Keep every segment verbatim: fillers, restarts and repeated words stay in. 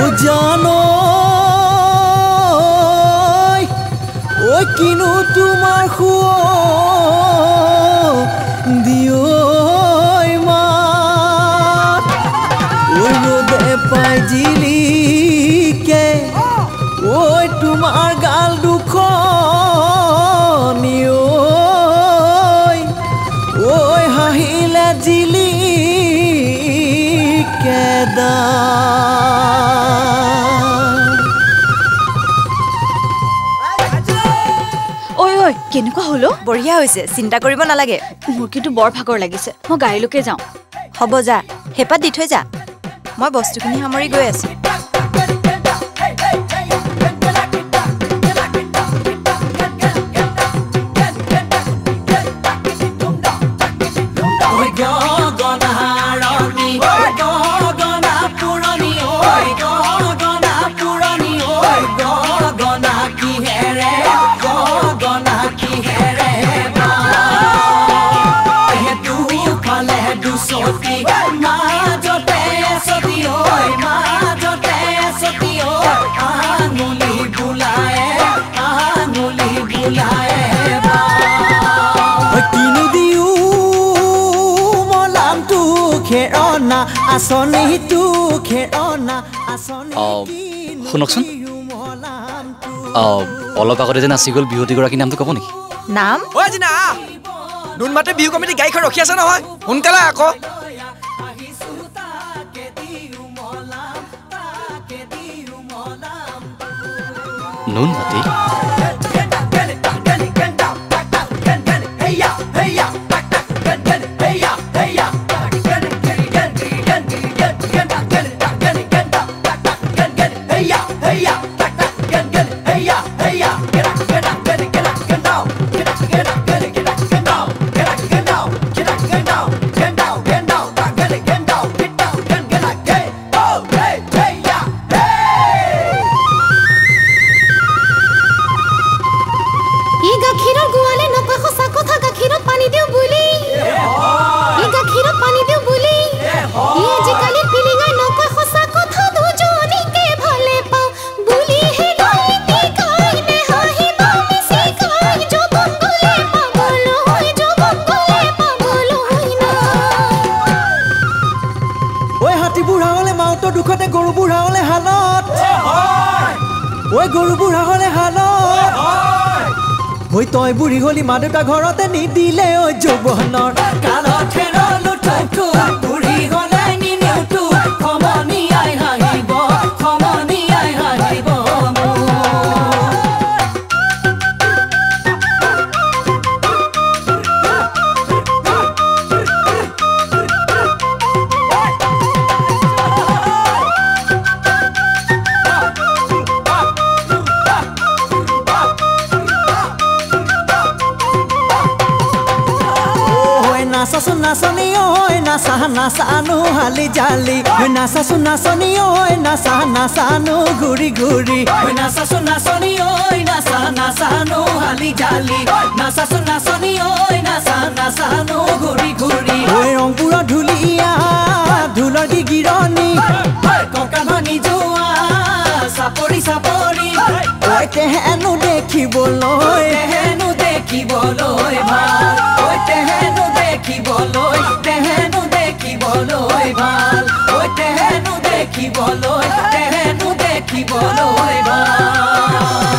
ও জানো ও কিনো তোমার খুও দিও মা ওই রোদে পাই জিলিকে ওই তোমার গাল দুখ নিও ওই হাহিলে জিলিকে দা কেনেকুৱা হলো বঢ়িয়া হৈছে চিন্তা কৰিব নালাগে মোৰ কিন্তু বৰ ভাগৰ লাগিছে মই গাড়ীলৈকে যাওঁ হ'ব যা হেপাত দি থৈ যা মই বস্তুখিনি সামৰি গৈ আছো আসনিটো খেৰনা আসনি শুনকচোন অলপ আগতে যে নাচি গ'ল বিহুৱতীগৰাকীৰ নামটো ক'ব নেকি নাম ঐ জিনা নুনমাটি বিহু কমিটি গাড়ীখন ৰখি আছে নহয় সোনকালে আকৌ নুনমাটি দুখতে গৰু বুঢ়া হলে হালত ঐ গৰু বুঢ়া হলে হালত ঐ তই বুঢ়ী হলি মা দেউতা ঘৰতে নিদিলে ঐ যৌৱনৰ কালত হেৰলো ঠুঠু বুঢ়ী হলে নিনিউঠু খমনি আই হাঁহিব খমনি আই হাঁহিব নাচাচোন নাচনি ঐ নাচা নাচানো হালি জালি নাচাচোন নাচনি ঐ নাচা নাচানো ঘূৰি ঘূৰি নাচাচোন নাচনি ঐ নাচা নাচানো হালি জালি নাচাচোন নাচনি ঐ নাচা নাচানো ঘূৰি ঘূৰি ঐ ৰংপুৰৰ ঢুলীয়া ঢোলৰ দি গিৰণি কঁকাল ভাঙি যোৱা চাপৰি চাপৰি ঐ তেহেনো দেখিবলৈ তেহেনো দেখিবলৈ ভাল ঐ তেহেনো দেখিবলৈ তেহেনো দেখিবলৈ ভাল ঐ তেহেনো দেখিবলৈ তেহেনো দেখিবলৈ ভাল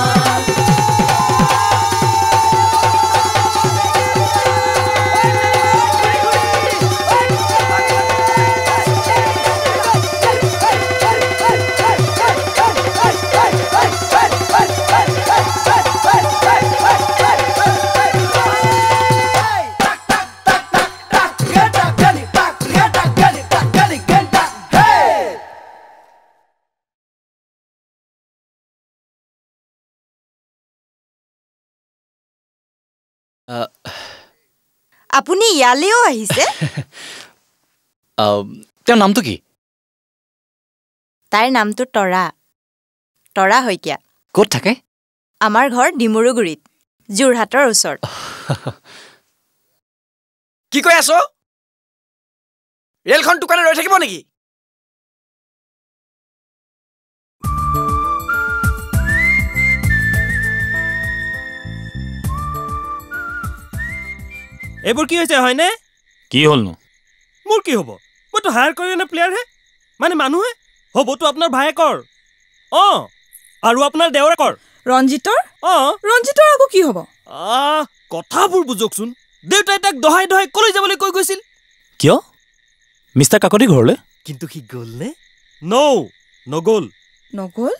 আপুনি ইয়ালেও আহিছে তেওঁৰ নামটো কি তাইৰ নামটো তৰা তৰা হৈকিয়া ক'ত থাকে আমাৰ ঘৰ ডিমৰুগুৰিত যোৰহাটৰ ওচৰত কি কৈ আছো ৰেলখন দোকানে ৰৈ থাকিব নেকি এইবোৰ কি হৈছে হয়নে কি হ'লনো মোৰ কি হ'ব মইতো হায়াৰ কৰি এনে প্লেয়াৰ হে মানে মানুহে হ'বতো আপোনাৰ ভায়েকৰ অঁ আৰু আপোনাৰ দেওৰাকৰ ৰঞ্জিতৰ অঁ ৰঞ্জিতৰ আকৌ কি হ'ব আহ কথাবোৰ বুজকচোন দেউতাই তাক দহাই দহাই কলৈ যাবলৈ কৈ গৈছিল কিয় মিষ্টাৰ কাকতি ঘৰলৈ কিন্তু সি গ'ল নে নৌ নগ'ল নগ'ল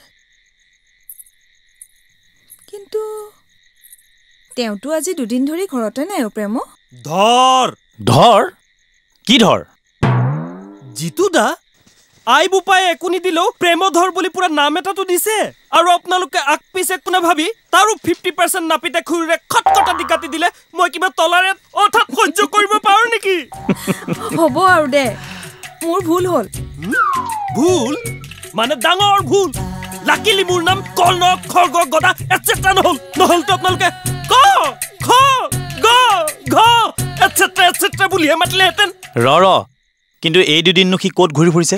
কিন্তু তেওঁতো আজি দুদিন ধৰি ঘৰতে নাই প্ৰেম ধৰ ধৰ কি ধৰ জিতু দা আই বোপাই একো নিদিলেও প্ৰেম ধৰ বুলি পুৰা নাম এটাতো দিছে আৰু আপোনালোকে আগ পিছ একো নাভাবি তাৰো ফিফটি পাৰ্চেণ্ট নাপিতে খুৰীৰে খটখটা দি কাটি দিলে মই কিবা তলাৰে অৰ্থাৎ সহ্য কৰিব পাৰো নেকি হ'ব আৰু দে মোৰ ভুল হ'ল ভুল মানে ডাঙৰ ভুল লাকিলি মোৰ নাম কৰ্ণ খৰ্গ গদা এটচেট্ৰা নহল নহলতো আপোনালোকে ক খ গ ঘ এটচেট্ৰা এটচেট্ৰা বুলিহে মাতিলেহেঁতেন ৰ ৰ কিন্তু এই দুদিননো সি ক'ত ঘূৰি ফুৰিছে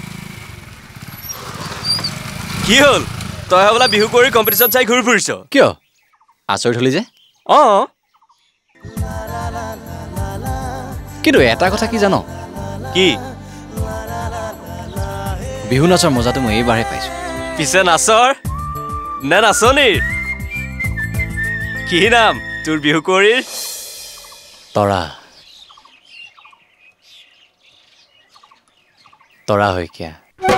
কি হ'ল তই হ'বলা বিহু কৰি কম্পিটিশ্যন চাই ঘূৰি ফুৰিছ কিয় আচৰিত হলি যে অঁ কিন্তু এটা কথা কি জানো কি বিহু নাচৰ মজাটো মই এইবাৰহে পাইছোঁ পিছে নাচৰ নে নাচনীৰ কি নাম তোৰ বিহু কৰিৰ তৰা তৰা শইকীয়া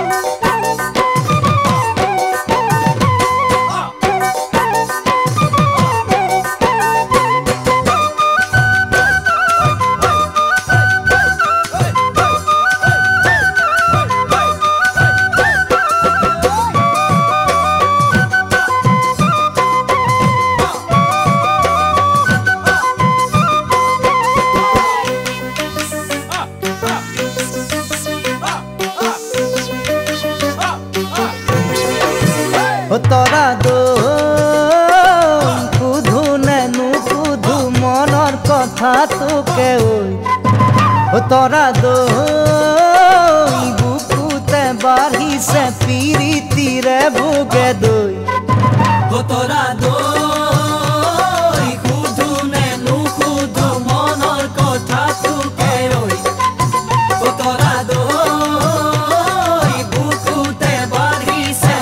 তৰা দো কুধু নেনু কুধু মনৰ কথা তোকে ঐ তৰা দো বুকুতে বাঢ়িছে পিৰিতিৰে ভোগে দৈ তৰা দো কুধু নেনু কুধু মনৰ কথা তোকে ঐ তৰা দো বুকুতে বাঢ়িছে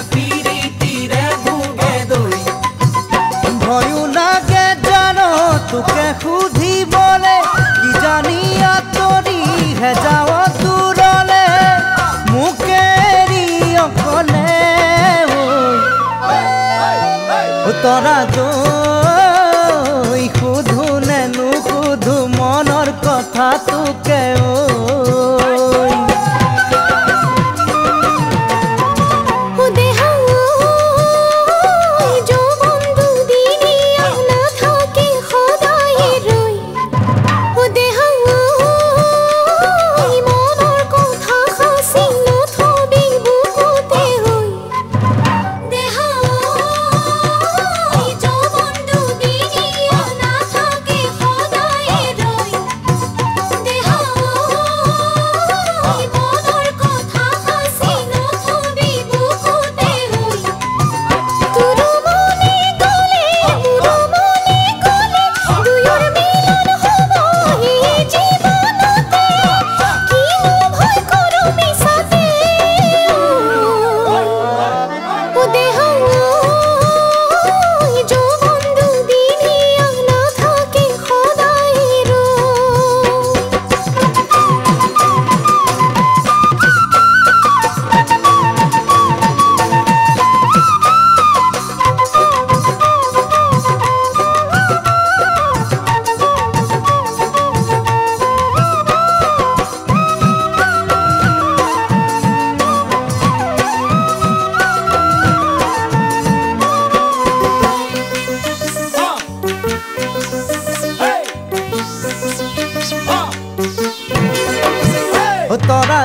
ভয়ো লাগে জানো তোকে সুধিবলে কি জানি আঁতৰিহে যাৱ দূৰলে মোকে এৰি অকলে তৰা দৈ সুধো নে নুসুধো মনৰ কথা তোকে তৰা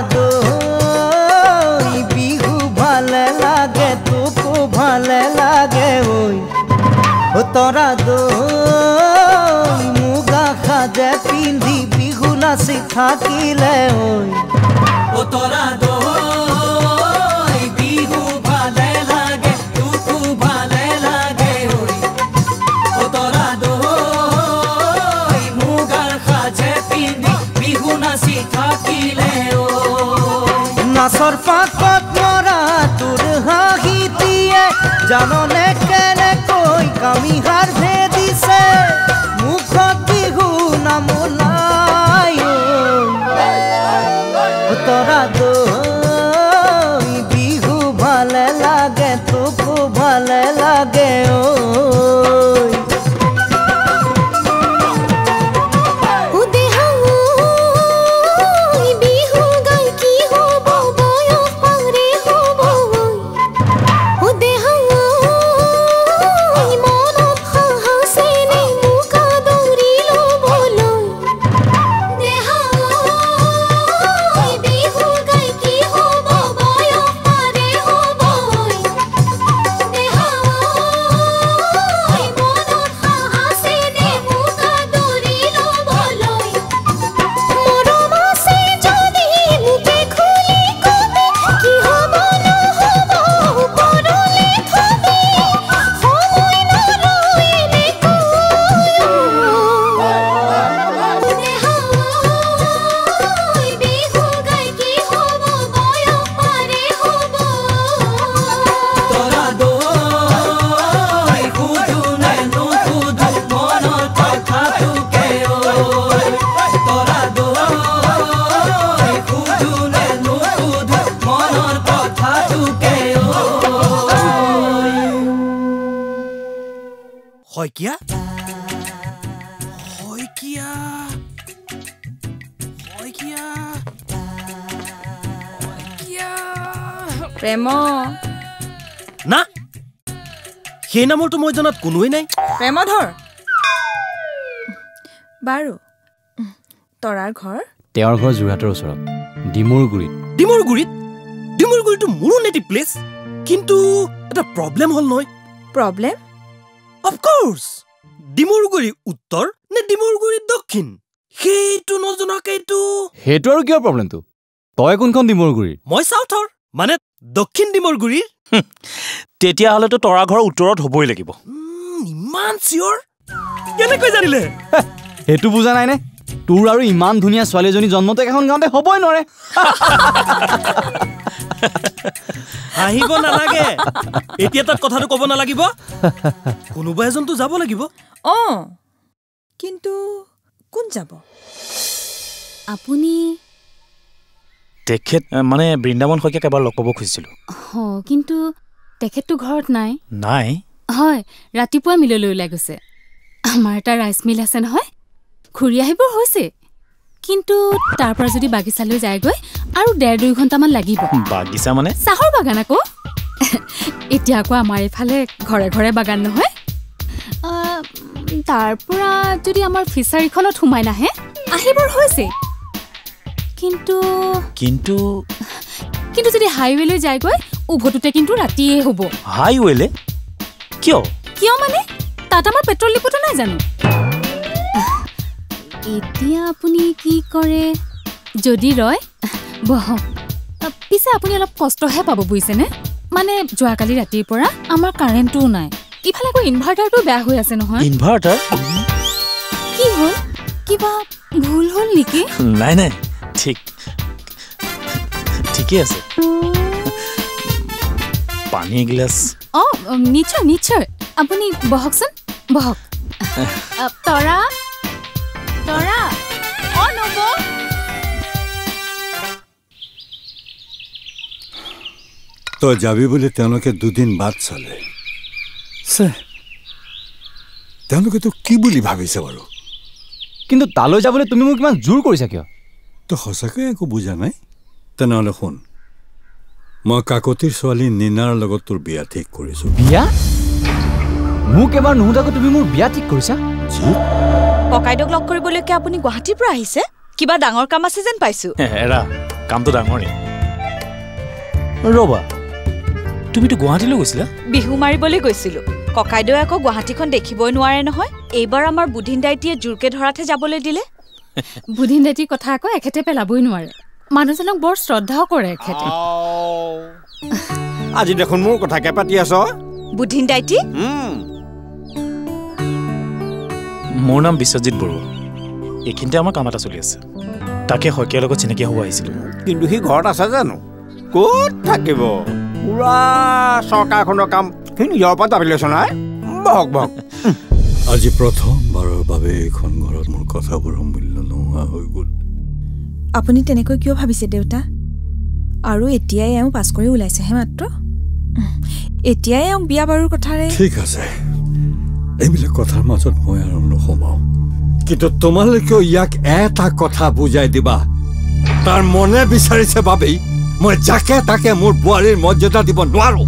দৈ বিহু ভালে লাগে তোকো ভালে লাগে ঐ তৰা দৈ মুগা সাজে পিন্ধি বিহু নাচি থাকিলে ঐ তৰা দৈ বিহু ভালে লাগে তোকো ভালে লাগে ঐ তৰা দৈ মুগা জাননে কেনেকৈ কামিহাৰ ভেদিছে মুখত বিহু নামোলাই তৰা দৈ বিহু ভালে লাগে তোকো ভালে লাগে ঐ Hoikia? Hoikia? Hoikia? Hoikia? প্ৰেম না সেই নামৰটো মই জনাত কোনোৱেই নাই প্ৰেমধৰ বাৰু তৰাৰ ঘৰ তেওঁৰ ঘৰ যোৰহাটৰ ওচৰত ডিমৰুগুৰিত ডিমৰুগুৰিত ডিমৰুগুৰিটো মোৰো নেটিভ প্লেচ কিন্তু এটা প্ৰব্লেম হ'ল নহয় প্ৰব্লেম Of course! ডিমৰুগুৰি উত্তৰ নে ডিমৰুগুৰি দক্ষিণ সেইটো নজনাকেইটো সেইটো আৰু কিয় প্ৰব্লেমটো তই কোনখন ডিমৰুগুৰি মই সাউথৰ মানে দক্ষিণ ডিমৰুগুৰিৰ তেতিয়াহ'লেতো তৰা ঘৰ উত্তৰত হ'বই লাগিব ইমান চিয়ৰ কেনেকৈ জানিলে সেইটো বুজা নাই নে তোৰ আৰু ইমান ধুনীয়া ছোৱালীজনী জন্মতে এখন গাঁৱতে হ'বই নোৱাৰে হাঁহিব নালাগে এতিয়া তাত কথাটো ক'ব নালাগিব কোনোবা এজনতো যাব লাগিব অ কিন্তু কোন যাব আপুনি তেখেত মানে বৃন্দাবন শইকীয়াক এবাৰ লগ পাব খুজিছিলোঁ হ কিন্তু তেখেতটো ঘৰত নাই নাই হয় ৰাতিপুৱা মিললৈ ওলাই গৈছে আমাৰ এটা ৰাইচ মিল আছে নহয় খুৰি আহিব হৈছে কিন্তু তাৰ পৰা যদি বাগিচালৈ যায়গৈ আৰু ডেৰ দুই ঘণ্টামান লাগিব বাগিচা মানে চাহৰ বাগান আকৌ এতিয়া আকৌ আমাৰ এইফালে ঘৰে ঘৰে বাগান নহয় তাৰ পৰা যদি আমাৰ ফিচাৰীখনত সোমাই নাহে আহিবৰ হৈছে কিন্তু কিন্তু কিন্তু যদি হাইৱেলৈ যায়গৈ উভতোতে কিন্তু ৰাতিয়ে হ'ব হাইৱেলে কিয় কিয় মানে তাত আমাৰ পেট্ৰল ডিপোটো নাই জানো এতিয়া আপুনি কি কৰে যদি ৰয় বহক পিছে আপুনি অলপ কষ্টহে পাব বুজিছেনে মানে যোৱাকালি ৰাতিৰ পৰা আমাৰ কাৰেণ্টটোও নাই ইফালে আকৌ ইনভাৰ্টাৰটো বেয়া হৈ আছে নহয় ইনভাৰ্টাৰ কি হ'ল কিবা ভুল হ'ল নেকি নাই নাই ঠিক ঠিকেই আছে পানী এগিলাচ অঁ নিশ্চয় নিশ্চয় আপুনি বহকচোন বহক তৰা তৰা অ নব তই যাবি বুলি তেওঁলোকে দুদিন বাদ চালে তেওঁলোকে তোক কি বুলি ভাবিছে বাৰু কিন্তু তালৈ যাবলৈ তুমি মোক ইমান জোৰ কৰিছা কিয় তই সঁচাকৈ একো বুজা নাই তেনেহ'লে শুন মই কাকতিৰ ছোৱালী নীনাৰ লগত তোৰ বিয়া ঠিক কৰিছো বিয়া মোক এবাৰ নুসুধাকৈ তুমি মোৰ বিয়া ঠিক কৰিছা ককাইদক লগ কৰিবলৈকে আপুনি গুৱাহাটীৰ পৰা আহিছে কিবা ডাঙৰ কাম আছে যেন পাইছো এৰা কামটো ডাঙৰেই ৰবা তুমিতো গুৱাহাটীলৈ গৈছিলা বিহু মাৰিবলৈ গৈছিলো ককাইদই আকৌ গুৱাহাটীখন দেখিবই নোৱাৰে নহয় এইবাৰ আমাৰ বুধিন দাইটিয়ে জোৰকে ধৰাতহে যাবলৈ দিলে বুধিন দাইটিৰ কথা আকৌ এখেতে পেলাবই নোৱাৰে মানুহজনক বৰ শ্ৰদ্ধাও কৰে এখেতে আজি দেখোন মোৰ কথাকে পাতি আছ বুধিন দাইটি মোৰ নাম বিশ্বজিৎ বৰুৱা এইখিনিতে আমাৰ কাম এটা চলি আছে তাকে শইকীয়াৰ লগত চিনাকি হ'ব আহিছিলোঁ কিন্তু সি ঘৰত আছে জানো ক'ত থাকিব পুৰা চৰকাৰখনৰ কাম সি নিজৰ ওপৰত ভাবি লৈছ নহয় বহক বহক আজি প্ৰথমবাৰৰ বাবে এইখন ঘৰত মোৰ কথাবোৰৰ মূল্য নোহোৱা হৈ গ'ল আপুনি তেনেকৈ কিয় ভাবিছে দেউতা আৰু এতিয়াই এওঁ পাছ কৰি ওলাইছেহে মাত্ৰ এতিয়াই এওঁ বিয়া বাৰুৰ কথাৰে ঠিক আছে এইবিলাক কথাৰ মাজত মই আৰু নোসোমাওঁ কিন্তু তোমালোকেও ইয়াক এটা কথা বুজাই দিবা তাৰ মনে বিচাৰিছে বাবেই মই যাকে তাকে মোৰ বোৱাৰীৰ মৰ্যাদা দিব নোৱাৰো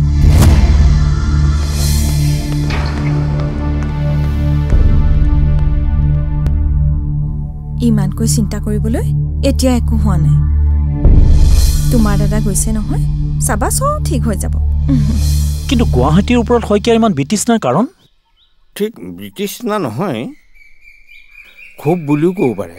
ইমানকৈ চিন্তা কৰিবলৈ এতিয়া একো হোৱা নাই তোমাৰ দাদা গৈছে নহয় চাবা চব ঠিক হৈ যাব কিন্তু গুৱাহাটীৰ ওপৰত শইকীয়াৰ ইমান বিতৃষ্ণাৰ কাৰণ ঠিক বিতৃষ্ণা নহয় খুব বুলিও ক'ব পাৰে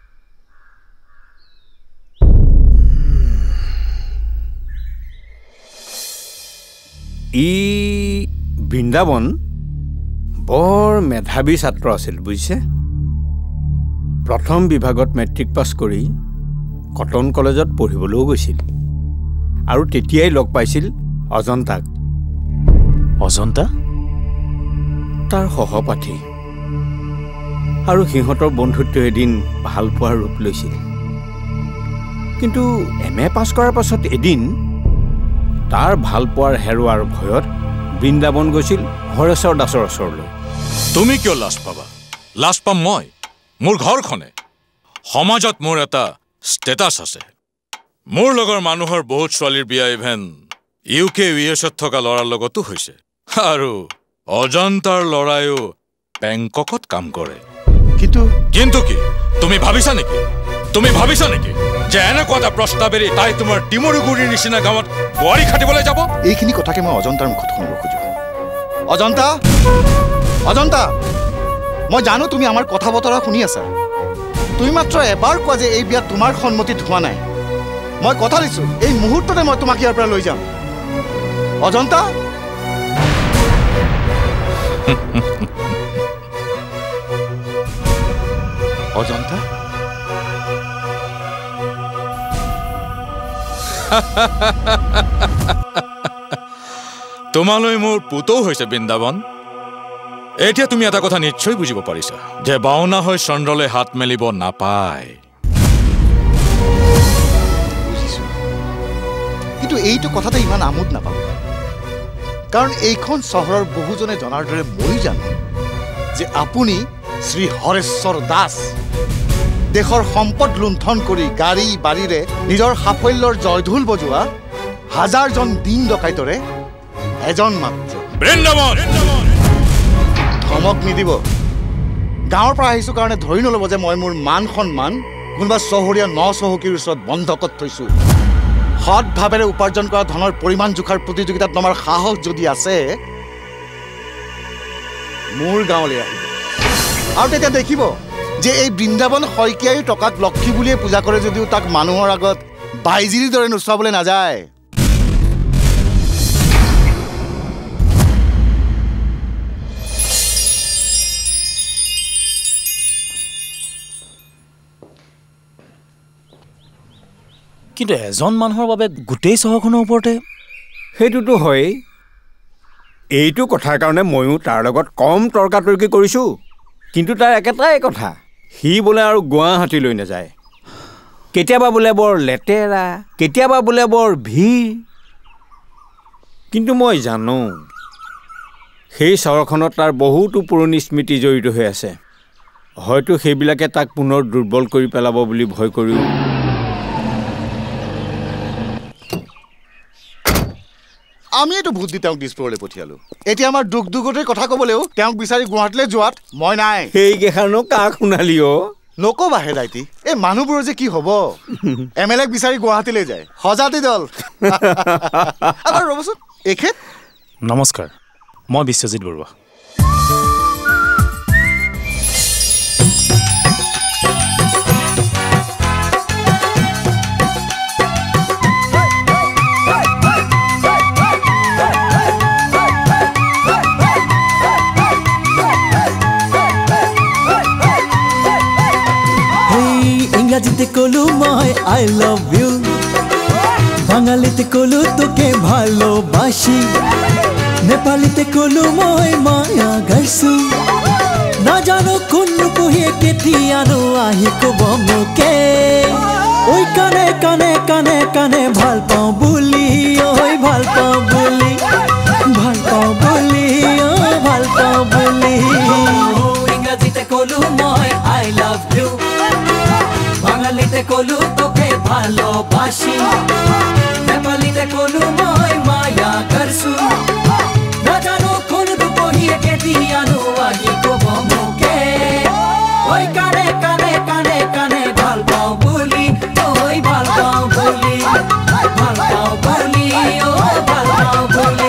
ই বৃন্দাবন বৰ মেধাৱী ছাত্ৰ আছিল বুজিছে প্ৰথম বিভাগত মেট্ৰিক পাছ কৰি কটন কলেজত পঢ়িবলৈও গৈছিল আৰু তেতিয়াই লগ পাইছিল অজন্তাক অজন্তা তাৰ সহপাঠী আৰু সিহঁতৰ বন্ধুত্ব এদিন ভাল পোৱাৰ ৰূপ লৈছিল কিন্তু এম এ পাছ কৰাৰ পাছত এদিন তাৰ ভাল পোৱাৰ হেৰুৱাৰ ভয়ত বৃন্দাবন গৈছিল হৰেশ্বৰ দাসৰ ওচৰলৈ তুমি কিয় লাজ পাবা লাজ পাম মই মোৰ ঘৰখনে সমাজত মোৰ এটা ষ্টেটাছ আছে মোৰ লগৰ মানুহৰ বহুত ছোৱালীৰ বিয়া ইভেন ইউ কে ইউ এছত থকা ল'ৰাৰ লগতো হৈছে আৰু অজন্তাৰ ল'ৰায়ো বেংককত কাম কৰে কিন্তু কিন্তু কি তুমি ভাবিছা নেকি তুমি ভাবিছা নেকি যে এনেকুৱা এটা প্ৰস্তাৱেৰে তাই তোমাৰ ডিমৰুগুৰিৰ নিচিনা গাঁৱত বোৱাৰী খাটিবলৈ যাব এইখিনি কথাকে মই অজন্তাৰ মুখত শুনিব খোজো অজন্তা অজন্তা মই জানো তুমি আমাৰ কথা বতৰা শুনি আছা তুমি মাত্ৰ এবাৰ কোৱা যে এই বিয়া তোমাৰ সন্মতিত হোৱা নাই মই কথা দিছো এই মুহূৰ্ততে মই তোমাক ইয়াৰ পৰা লৈ যাম অজন্তা অজন্তা তোমালৈ মোৰ পুতৌ হৈছে বৃন্দাবন এতিয়া তুমি এটা কথা নিশ্চয় বুজিব পাৰিছা যে বাওনা হৈ চন্দ্ৰলৈ হাত মেলিব নাপায় বুজিছো কিন্তু এইটো কথাতে ইমান আমোদ নাপাব কাৰণ এইখন চহৰৰ বহুজনে জনাৰ দৰে মই জানো যে আপুনি শ্ৰী হৰেশ্বৰ দাস দেশৰ সম্পদ লুণ্ঠন কৰি গাড়ী বাৰীৰে নিজৰ সাফল্যৰ জয়ঢোল বজোৱা হাজাৰজন দিন ডকাইতৰে এজন মাত্ৰ বৃন্দাবন ধমক নিদিব গাঁৱৰ পৰা আহিছো কাৰণে ধৰি নল'ব যে মই মোৰ মান সন্মান কোনোবা চহৰীয়া ন চহকীৰ ওচৰত বন্ধকত থৈছো সৎ ভাৱেৰে উপাৰ্জন কৰা ধনৰ পৰিমাণ জোখাৰ প্ৰতিযোগিতাত নমাৰ সাহস যদি আছে মোৰ গাঁৱলৈ আহিব আৰু তেতিয়া দেখিব যে এই বৃন্দাবন শইকীয়াই টকাক লক্ষী বুলিয়ে পূজা কৰে যদিও তাক মানুহৰ আগত বাইজিৰিৰ দৰে নোচোৱাবলৈ নাযায় কিন্তু এজন মানুহৰ বাবে গোটেই চহৰখনৰ ওপৰতে সেইটোতো হয় এইটো কথাৰ কাৰণে ময়ো তাৰ লগত কম তৰ্কাতৰ্কি কৰিছোঁ কিন্তু তাৰ একেটাই কথা সি বোলে আৰু গুৱাহাটীলৈ নাযায় কেতিয়াবা বোলে বৰ লেতেৰা কেতিয়াবা বোলে বৰ ভিৰ কিন্তু মই জানো সেই চহৰখনত তাৰ বহুতো পুৰণি স্মৃতি জড়িত হৈ আছে হয়তো সেইবিলাকে তাক পুনৰ দুৰ্বল কৰি পেলাব বুলি ভয় কৰিও আমি এইটো ভোট দি তেওঁক দিছপুৰলৈ পঠিয়ালো এতিয়া আমাৰ দুখ দুখতেই কথা ক'বলৈও তেওঁক বিচাৰি গুৱাহাটীলৈ যোৱাত মই নাই সেইকেইখানো কাক শুনালি অ নকবা হে দাইটি এই মানুহবোৰৰ যে কি হ'ব এম এল এক বিচাৰি গুৱাহাটীলৈ যায় সজাতি দল ৰ'বচোন এখেত নমস্কাৰ মই বিশ্বজিৎ বৰুৱা ইংৰাজীতে কলো মই আই লাভ ইউ বাঙালিতে কলো তোকে ভালোবাসি নেপালীতে কলো মই মায়া গাইছো নাজানো কোন ৰূপহীয়ে কেতিয়ানো আহি কব মোকে ঐ কানে কানে কানে কানে ভাল পাওঁ বুলি ঐ ভাল পাওঁ বুলি ভাল পাওঁ বুলি ঐ ভাল পাওঁ বুলি ইংৰাজীতে কলো মই আই লাভ ইউ বাঙালীতে কলো তোকে ভালোবাসি নেপালীতে কলো মই মায়া করছো নাজানো কোন রূপহীয়ে কেতিয়ানো আহি কব মোকে ঐ কানে কানে কানে কানে ভাল পাওঁ বুলি ঐ ভাল পাওঁ বুলি ভাল পাওঁ বুলি ঐ ভাল পাওঁ বুলি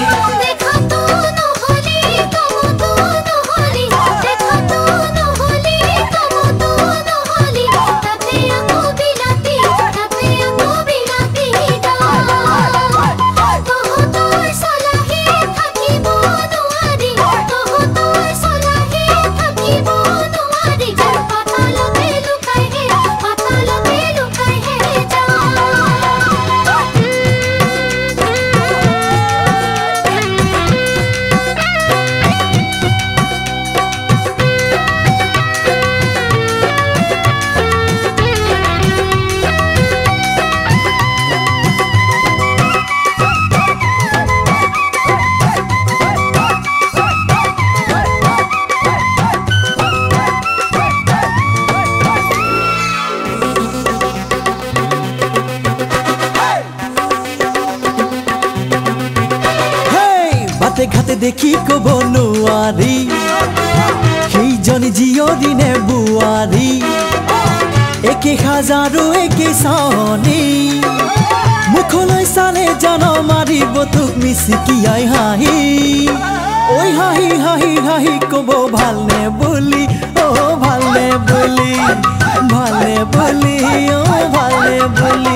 ঘাটে দেখি কব নোৱাৰি সেইজনী জীয়ৰী নে বোৱাৰী একে হাজাৰো একে চাৱনী মুখলৈ চালে জান মাৰিব তোক মিচিকিয়াই হাঁহি ঐ হাঁহি হাঁহি হাঁহি কব ভালনে বুলি অ ভালনে বুলি ভালনে বুলি অ ভালনে বুলি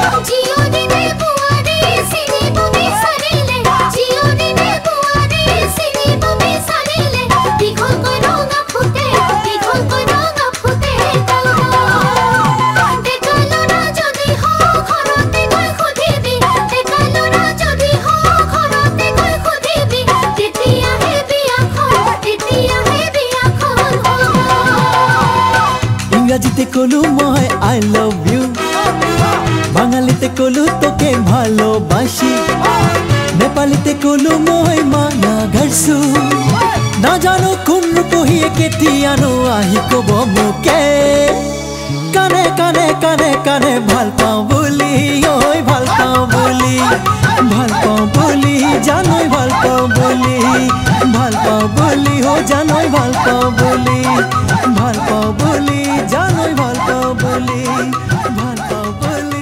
ইংৰাজীতে কলো মই আই লাভ ইউ বাঙালীতে কলো তোকে ভালোবাসি নেপালীতে কলো মই মায়া গাইছো নাজানো কোন ৰূপহীয়ে কেতিয়ানো আহি কব মোকে কানে কানে কানে কানে ভাল পাওঁ বুলি ঐ ভাল পাওঁ বুলি ভাল পাওঁ বুলি জানৈ ভাল পাওঁ বুলি ভাল পাওঁ বুলি ও জানৈ ভাল পাওঁ বুলি ভাল পাওঁ বুলি জানৈ ভাল পাওঁ বুলি ভাল পাওঁ বুলি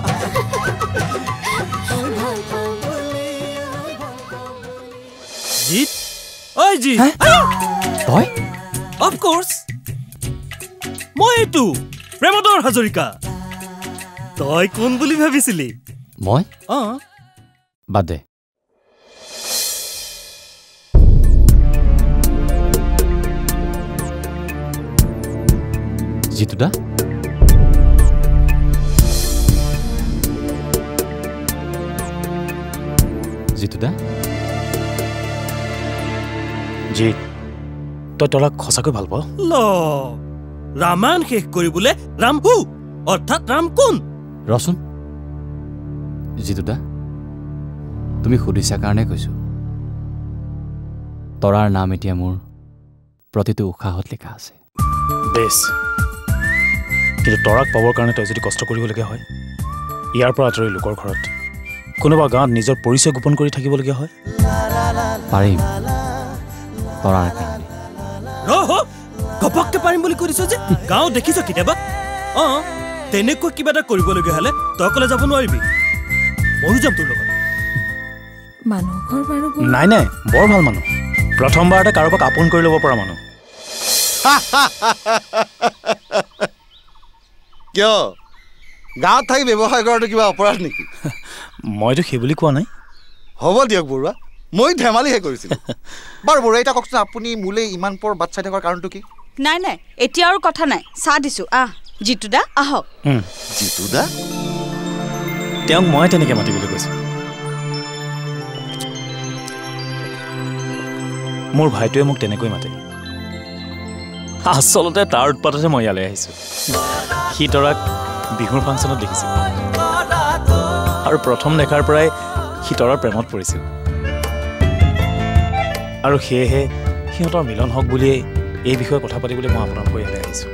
জিত ঐ জিত তই অফ কোৰ্স মই এইটো প্ৰেমধৰ হাজৰিকা তই কোন বুলি ভাবিছিলি মই অ বাদ দে জিতু দা জিতু দা জিত তই তৰাক সঁচাকৈ ভাল পাৱ ল ৰামায়ণ শেষ কৰিবলৈ ৰাম হু অৰ্থাৎ ৰাম কোন ৰচোন জিতু দা তুমি সুধিছা কাৰণে কৈছো তৰাৰ নাম এতিয়া মোৰ প্ৰতিটো উশাহত লিখা আছে বেছ কিন্তু তৰাক পাবৰ কাৰণে তই যদি কষ্ট কৰিবলগীয়া হয় ইয়াৰ পৰা আঁতৰি লোকৰ ঘৰত কোনোবা গাঁৱত নিজৰ পৰিচয় গোপন কৰি থাকিবলগীয়া হয় পাৰিম তৰাৰ কাৰণে ৰহ ঘপককে পাৰিম বুলি কৈছ যে গাঁও দেখিছ কেতিয়াবা অ তেনেকৈ কিবা এটা কৰিবলগীয়া হ'লে তই অকলে যাব নোৱাৰিবি ময়ো যাম তোৰ লগত মানুহ ঘৰ বাৰু নাই নাই বৰ ভাল মানুহ প্ৰথমবাৰতে কাৰোবাক আপোন কৰি ল'ব পৰা মানুহ কিয় গাঁৱত থাকি ব্যৱসায় কৰাটো কিবা অপৰাধ নেকি মইতো সেই বুলি কোৱা নাই হ'ব দিয়ক বৰুৱা মই ধেমালিহে কৰিছিলোঁ বাৰু বৰুৱা এটা কওকচোন আপুনি মোলৈ ইমান পৰ বাট চাই থকাৰ কাৰণটো কি নাই নাই এতিয়া আৰু কথা নাই চাহ দিছো আহ জিতু দা আহক জিতু দা তেওঁক মই তেনেকৈ মাতিবলৈ কৈছোঁ মোৰ ভাইটোৱে মোক তেনেকৈ মাতে আচলতে তাৰ উৎপাততে মই ইয়ালৈ আহিছোঁ সি তৰাক বিহুৰ ফাংচনত দেখিছিল আৰু প্ৰথম দেখাৰ পৰাই সি তৰাৰ প্ৰেমত পৰিছিল আৰু সেয়েহে সিহঁতৰ মিলন হওক বুলিয়ে এই বিষয়ে কথা পাতিবলৈ মই আপোনালোকৰ ইয়ালৈ আহিছোঁ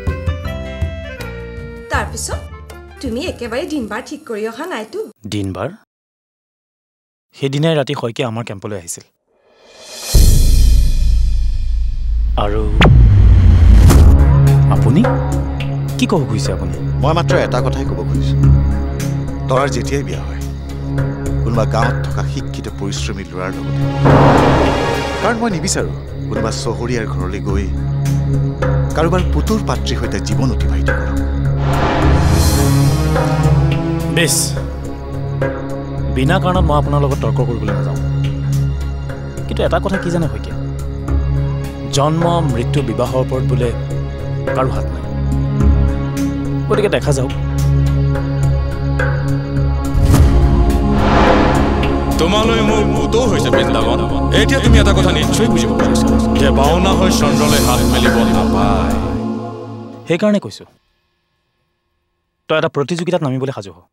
তাৰপিছত তুমি একেবাৰে দিনবাৰ ঠিক কৰি অহা নাইতো দিনবাৰ সেইদিনাই ৰাতি শইকী আমাৰ কেম্পলৈ আহিছিল আৰু আপুনি কি ক'ব খুজিছে আপুনি মই মাত্ৰ এটা কথাই ক'ব খুজিছোঁ তৰাৰ যেতিয়াই বিয়া হয় কোনোবা গাঁৱত থকা শিক্ষিত পৰিশ্ৰমী ল'ৰাৰ লগতে কাৰণ মই নিবিচাৰোঁ কোনোবা চহৰীয়াৰ ঘৰলৈ গৈ কাৰোবাৰ পুতুৰ পাত্ৰীৰ সৈতে জীৱন অতিবাহিত কৰক বেছ বিনা কাৰণত মই আপোনাৰ লগত তৰ্ক কৰিবলৈ নাযাওঁ কিন্তু এটা কথা কি জানে শইকীয়া জন্ম মৃত্যু বিবাহৰ ওপৰত বোলে কাৰো হাত নাই গতিকে দেখা যাওক তোমালৈ মোৰ ভূতো হৈছে বৃন্দাবন এতিয়া তুমি এটা কথা নিশ্চয় বুজিব পাৰিছা যে বাওনা হৈ চন্দ্ৰলৈ হাত মেলিব নাপায় সেইকাৰণে কৈছোঁ তই এটা প্ৰতিযোগিতাত নামিবলৈ সাজু হ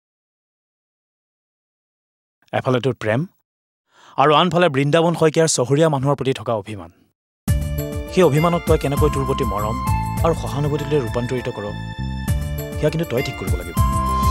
এফালে তোৰ প্ৰেম আৰু আনফালে বৃন্দাবন শইকীয়াৰ চহৰীয়া মানুহৰ প্ৰতি থকা অভিমান সেই অভিমানক তই কেনেকৈ তোৰ প্ৰতি মৰম আৰু সহানুভূতিলৈ ৰূপান্তৰিত কৰ সেয়া কিন্তু তই ঠিক কৰিব লাগিব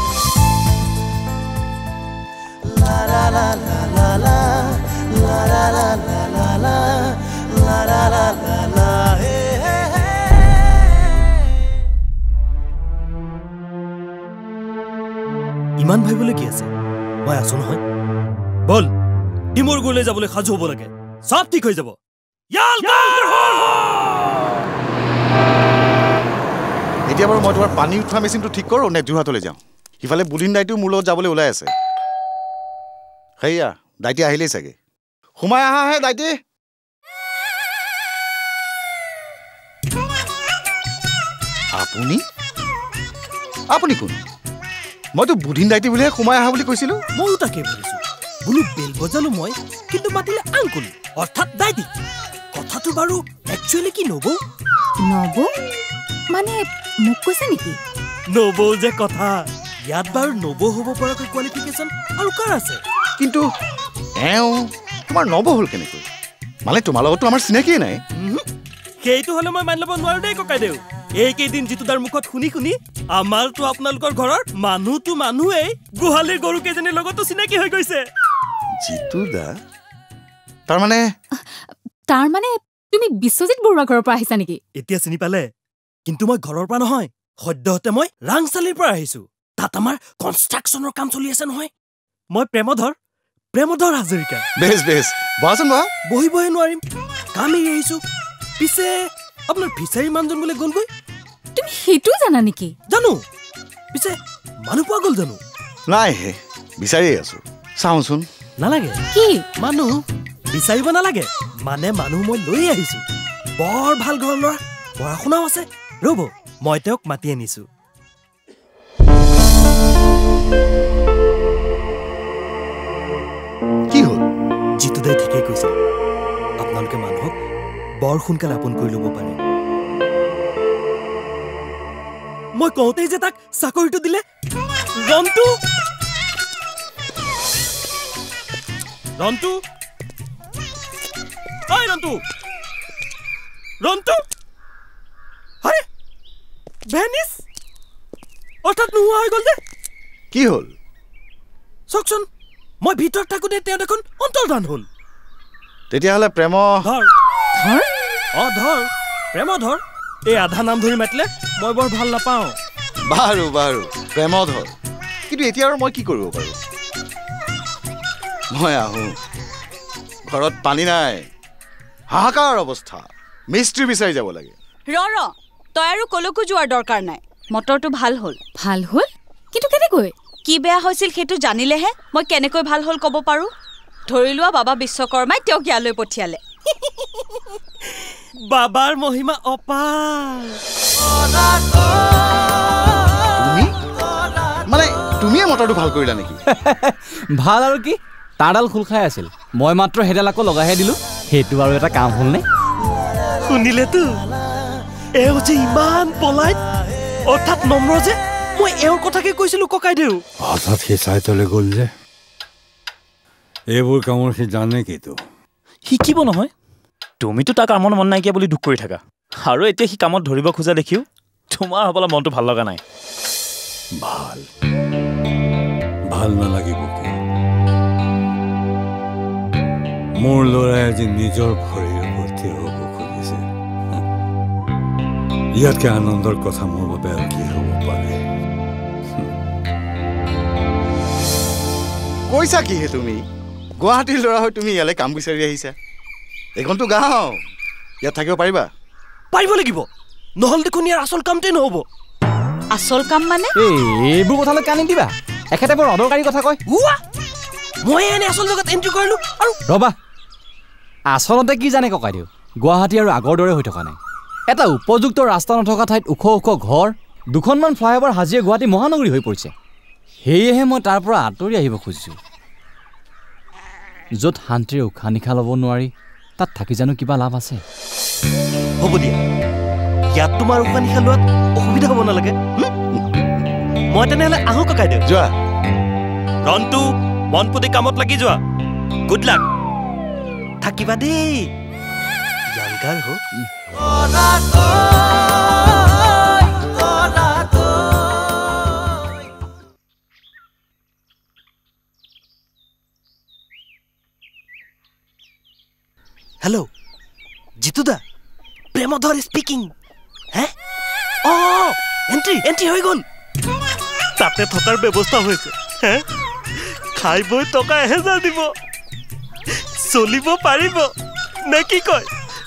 ইমান ভাবিবলৈ কি আছে মই আছো নহয় বল ডিমুৰ গুলৈ যাবলৈ সাজু হ'ব লাগে সব ঠিক হৈ যাব এতিয়া বাৰু মই তোমাৰ পানী উঠোৱা মেচিনটো ঠিক কৰোঁ নে যোৰহাটলৈ যাওঁ ইফালে বুধিন দাইটো মোৰ লগত যাবলৈ ওলাই আছে সেয়া দাইটি আহিলেই চাগে সোমাই আহা হে দাইটি আপুনি আপুনি কোন মইতো বুধিন দাইটি বুলিহে সোমাই আহা বুলি কৈছিলোঁ ময়ো তাকে ভাবিছোঁ বোলো বেল বজালো মই কিন্তু মাতিলে আংকুল অৰ্থাৎ দাইটি কথাটো বাৰু একচুৱেলি কি নব নব মানে মোক কৈছে নেকি নব যে কথা ইয়াত বাৰু নব হ'ব পৰাকৈ কোৱালিফিকেশ্যন আৰু কাৰ আছে কিন্তু এওঁ তোমাৰ নব হ'ল কেনেকৈ মানে তোমাৰ লগততো আমাৰ চিনাকিয়ে নাই সেইটো হ'লে মই মানি ল'ব নোৱাৰো দেই ককাইদেউ এইকেইদিন যিটো তাৰ মুখত শুনি শুনি আমাৰতো আপোনালোকৰ ঘৰৰ মানুহটো মানুহেই গোহালিৰ গৰু কেইজনীৰ লগতো চিনাকি হৈ গৈছে জিতু দা তাৰমানে তাৰমানে তুমি বিশ্বজিৎ বৰুৱা ঘৰৰ পৰা আহিছা নেকি এতিয়া চিনি পালে কিন্তু মই ঘৰৰ পৰা নহয় সদ্যহতে মই ৰাংচালিৰ পৰা আহিছো তাত আমাৰ কনষ্ট্ৰাকশ্যনৰ কাম চলি আছে নহয় মই প্ৰেমধৰ প্ৰেমধৰ হাজৰিকা বেছ বেছ বহাচোন বা বহিবহে নোৱাৰিম কাম এৰি আহিছো পিছে আপোনাৰ ফিচাৰী মানুহজন বোলে গ'লগৈ তুমি সেইটো জানা নেকি জানো পিছে মানুহ পোৱা গ'ল জানো নাই হে বিচাৰিয়ে আছো চাওঁচোন নালাগে কি মানুহ বিচাৰিব নালাগে মানে মানুহ মই লৈ আহিছো বৰ ভাল ঘৰৰ ল'ৰা পঢ়া শুনাও আছে ৰ'ব মই তেওঁক মাতি আনিছো কি হ'ল জিতু দাই ঠিকেই কৈছে আপোনালোকে মানুহক বৰ সোনকালে আপোন কৰি ল'ব পাৰে মই কওঁতেই যে তাক চাকৰিটো দিলে ৰন্তু ৰন্তু ঐ ৰন্তু ৰন্তু আৰে ভেনিছ অৰ্থাৎ নোহোৱা হৈ গ'ল যে কি হ'ল চাওকচোন মই ভিতৰত থাকোঁতে তেওঁ দেখোন অন্তৰ্ধান হ'ল তেতিয়াহ'লে প্ৰেম ধৰ ধৰ অ ধৰ প্ৰেম ধৰ এই আধা নাম ধৰি মাতিলে মই বৰ ভাল নাপাওঁ বাৰু বাৰু প্ৰেম ধৰ কিন্তু এতিয়া আৰু মই কি কৰিব পাৰোঁ মই আহোঁ ঘৰত পানী নাই হাহাকাৰ অৱস্থা মিস্ত্ৰী বিচাৰি যাব লাগে ৰ ৰ তই আৰু কলৈকো যোৱাৰ দৰকাৰ নাই মটৰটো ভাল হ'ল ভাল হ'ল কিন্তু কেনেকৈ কি বেয়া হৈছিল সেইটো জানিলেহে মই কেনেকৈ ভাল হ'ল ক'ব পাৰোঁ ধৰি লোৱা বাবা বিশ্বকৰ্মাই তেওঁক ইয়ালৈ পঠিয়ালে বাবাৰ মহিমা অপাৰ তুমি মানে তুমিয়ে মটৰটো ভাল কৰিলা নেকি ভাল আৰু কি তাঁৰডাল খোল খাই আছিল মই মাত্ৰ সেইডাল আকৌ লগাইহে দিলোঁ সেইটো আৰু এটা কাম হ'লনে শুনিলেতো এওঁ যে ইমান পলাইট অৰ্থাৎ নম্ৰ যে মই এওঁৰ কথাকে কৈছিলো ককাইদেউ হঠাৎ সি চাইতলৈ গ'ল যে এইবোৰ কামৰ সি জানে কিতো শিকিব নহয় তুমিতো তাক কামৰ মন নাইকিয়া বুলি দুখ কৰি থাকা আৰু এতিয়া সি কামত ধৰিব খোজা দেখিও তোমাৰ হ'বলা মনটো ভাল লগা নাই ভাল ভাল নালাগিব কি মোৰ ল'ৰাই আজি নিজৰ ভৰিৰ ভৰ্তি হ'ব খুজিছে ইয়াতকে আনন্দৰ কথা মোৰ বাবে আৰু কি হ'ব পাৰে কৈছা কিহে তুমি গুৱাহাটীৰ ল'ৰা হৈ তুমি ইয়ালৈ কাম বিচাৰি আহিছা এইখনতো গাঁও ইয়াত থাকিব পাৰিবা পাৰিব লাগিব নহ'লে দেখোন ইয়াৰ আচল কামটোৱে নহ'ব আচল কাম মানে এইবোৰ কথালৈ কানি দিবা এখেতে বৰ অদৰকাৰী কথা কয় মই এনে আচল জেগাত এণ্ট্ৰি কৰিলো আৰু ৰবা আচলতে কি জানে ককাইদেউ গুৱাহাটী আৰু আগৰ দৰে হৈ থকা নাই এটা উপযুক্ত ৰাস্তা নথকা ঠাইত ওখ ওখ ঘৰ দুখনমান ফ্লাইঅভাৰ সাজিয়ে গুৱাহাটী মহানগৰী হৈ পৰিছে সেয়েহে মই তাৰ পৰা আঁতৰি আহিব খুজিছোঁ য'ত শান্তিৰে উশাহ নিশাহ ল'ব নোৱাৰি তাত থাকি জানো কিবা লাভ আছে হ'ব দিয়া ইয়াত তোমাৰ উশাহ নিশাহ লোৱাত অসুবিধা হ'ব নালাগে মই তেনেহ'লে আহোঁ ককাইদেউ যোৱা ৰন্তু মন পুতি কামত লাগি যোৱা গুড লাক থাকিবা দেই য়াংগাৰ হো হেল্ল' জিতু দা প্ৰেমধৰ স্পিকিং হে অ এণ্ট্ৰি এণ্ট্ৰি হৈ গ'ল তাতে থকাৰ ব্যৱস্থা হৈছে হে খাই বৈ টকা এহেজাৰ দিব চলিব পাৰিব নে কি কয়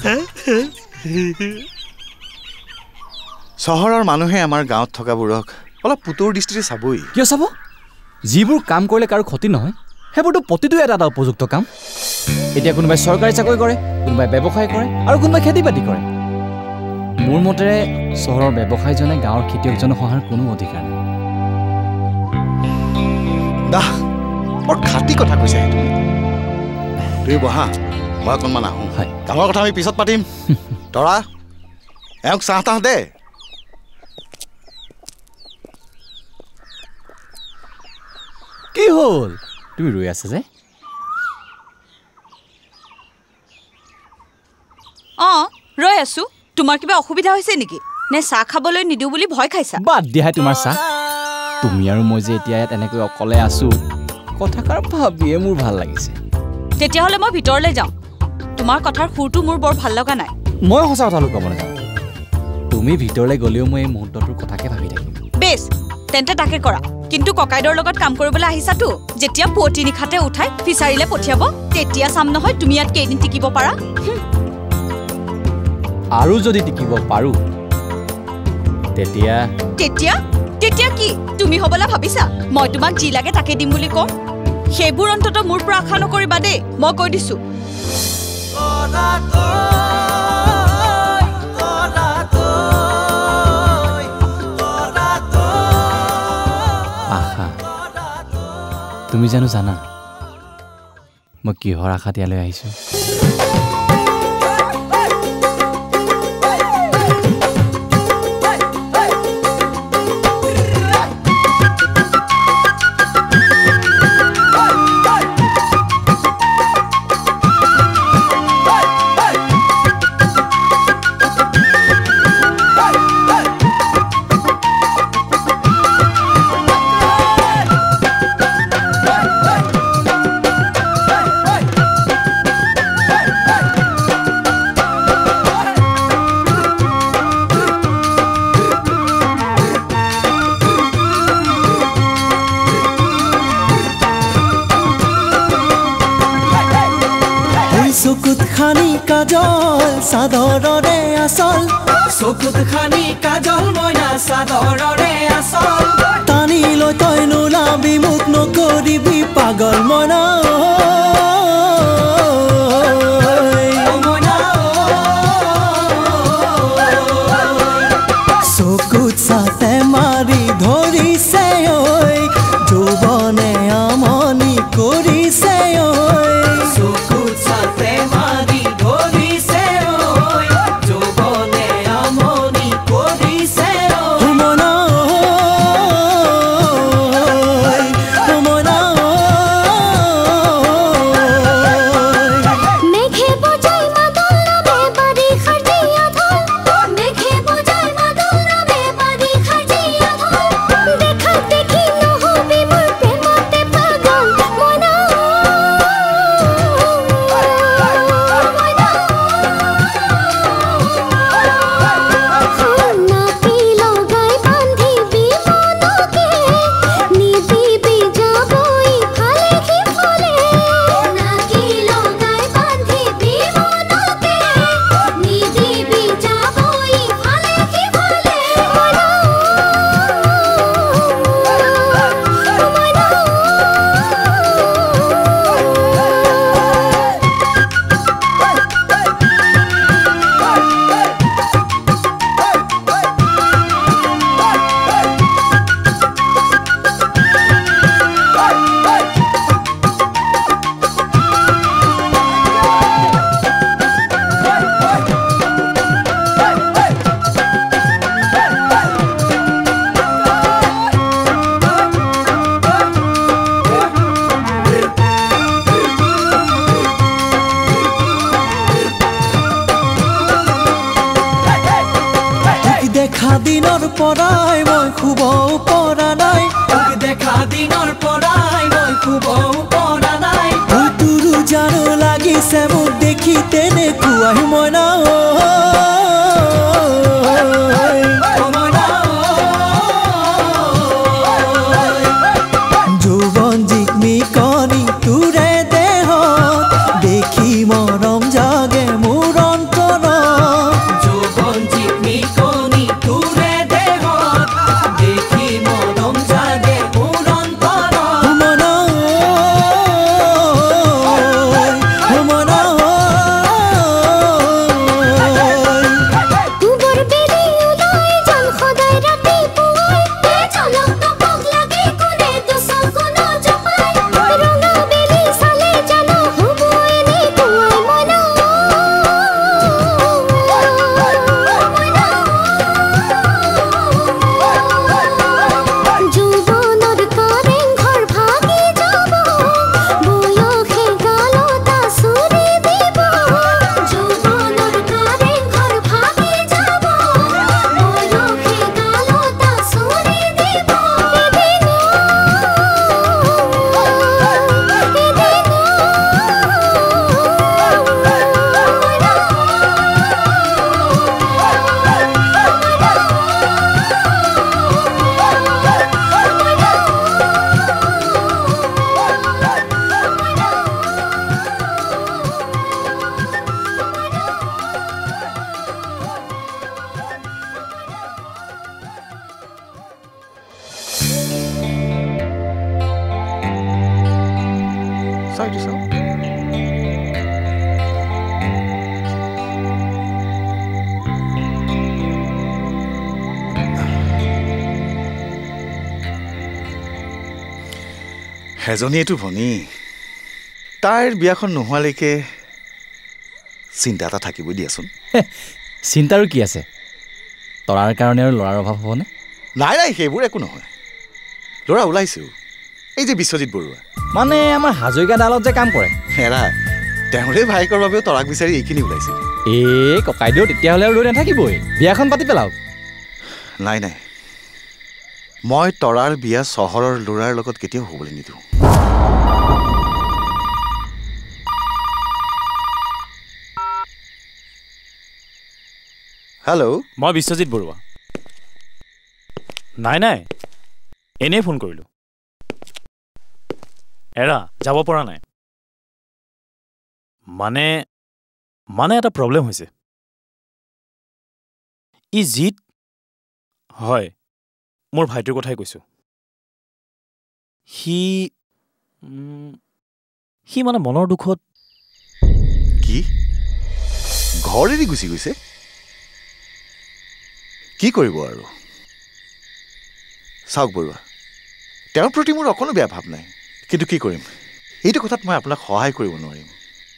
চহৰৰ মানুহে আমাৰ গাঁৱত থকাবোৰক অলপ পুতৌৰ দৃষ্টিৰে চাবই কিয় চাব যিবোৰ কাম কৰিলে কাৰো ক্ষতি নহয় সেইবোৰতো প্ৰতিটো এটা এটা উপযুক্ত কাম এতিয়া কোনোবাই চৰকাৰী চাকৰি কৰে কোনোবাই ব্যৱসায় কৰে আৰু কোনোবাই খেতি বাতি কৰে মোৰ মতেৰে চহৰৰ ব্যৱসায়ীজনে গাঁৱৰ খেতিয়কজনক সহায়ৰ কোনো অধিকাৰ নাই দাহ বৰ খাটি কথা কৈছা সেইটো তুমি বহা মই অকণমান আহোঁ কামৰ কথা আমি পিছত পাতিম তৰা এওঁক চাহ তাহ দে কি হ'ল তুমি ৰৈ আছা যে অঁ ৰৈ আছো তোমাৰ কিবা অসুবিধা হৈছে নেকি নে চাহ খাবলৈ নিদিওঁ বুলি ভয় খাইছা বাদ দিয়াহে তোমাৰ চাহ তুমি আৰু মই যে এতিয়া ইয়াত এনেকৈ অকলে আছো কথাষাৰ ভাবিয়ে মোৰ ভাল লাগিছে তেতিয়াহ'লে মই ভিতৰলৈ যাওঁ তোমাৰ কথাৰ সুৰটো মোৰ বৰ ভাল লগা নাই মই সঁচা কথা ক'ব নাযাওঁ তুমি ভিতৰলৈ গ'লেও মই এই মুহূৰ্তটোৰ কথাকে ভাবি থাকিম বেছ তেন্তে তাকে কৰা কিন্তু ককাইদেউৰ লগত কাম কৰিবলৈ আহিছাতো যেতিয়া পুৱতি নিশাতে উঠাই ফিচাৰীলে পঠিয়াব তেতিয়া চাম নহয় তুমি ইয়াত কেইদিন টিকিব পাৰা আৰু যদি টিকিব পাৰো তেতিয়া তেতিয়া তেতিয়া কি তুমি হ'বলা ভাবিছা মই তোমাক যি লাগে তাকে দিম বুলি কওঁ সেইবোৰ অন্তত মোৰ পৰা আশা নকৰিবা দেই মই কৈ দিছো আশা তুমি জানো জানা মই কিহৰ আশাত ইয়ালৈ আহিছো চকুত খানি কাজল চাদৰৰে আচল চকুত খানি কাজল মইনা চাদৰৰে আচল টানি লৈ তই নোলাবি মোক নকৰিবি পাগল মনা চকুত চাতে মাৰি ধৰিছে ঐ যৌৱনে আমনি কৰিছে ঐ চকুত চাতে মাৰি দেখা দিনৰ পৰাই মই শুব পৰা নাই তোক দেখা দিনৰ পৰাই মই শুব পৰা নাই তোৰো জানো লাগিছে মোক দেখি তেনেকুৱাই মইনা যৌৱন জিকমি কণি তোৰে দেহ দেখি মৰম জাগে মোৰ অন্তৰত যৌৱন জিকমি কণি তোৰে দেহ দেখি মৰম জাগে মোৰ অন্তৰত মনা মনা তোৰ বেলি ওলাই যাম সদায় ৰাতি পুৱাই তে চলক তপক লাগে কোনে তো সগুণ জপাই ৰঙা বেলি চালে জানো হ'ব এনে কোৱাই মনা যৌৱনৰ কাৰেং ঘৰ ভাগি যাব বয়সে গালতা চুৰি দিব যৌৱনৰ কাৰেং ঘৰ ভাগি যাব বয়সে গালতা চুৰি দিব এদিন চাই দিছ হেজনীয়েতো ভনী তাইৰ বিয়াখন নোহোৱালৈকে চিন্তা এটা থাকিবই দিয়াচোন চিন্তাৰো কি আছে তৰাৰ কাৰণে আৰু ল'ৰাৰ অভাৱ হ'বনে নাই নাই সেইবোৰ একো নহয় ল'ৰা ওলাইছেও এই যে বিশ্বজিৎ বৰুৱা মানে আমাৰ হাজৰিকা ডালত যে কাম কৰে হেৰা তেওঁৰে ভাইকৰ বাবেও তৰাক বিচাৰি এইখিনি ওলাইছিল এ ককাইদেউ তেতিয়াহ'লে আৰু ৰৈ নাথাকিবই বিয়াখন পাতি পেলাওক নাই নাই মই তৰাৰ বিয়া চহৰৰ ল'ৰাৰ লগত কেতিয়াও হ'বলৈ নিদিওঁ হেল্ল' মই বিশ্বজিৎ বৰুৱা নাই নাই এনেই ফোন কৰিলোঁ এৰা যাব পৰা নাই মানে মানে এটা প্ৰব্লেম হৈছে ই জিত হয় মোৰ ভাইটোৰ কথাই কৈছোঁ সি সি মানে মনৰ দুখত কি ঘৰ এৰি গুচি গৈছে কি কৰিব আৰু চাওক বৰুৱা তেওঁৰ প্ৰতি মোৰ অকণো বেয়া ভাৱ নাই কিন্তু কি কৰিম এইটো কথাত মই আপোনাক সহায় কৰিব নোৱাৰিম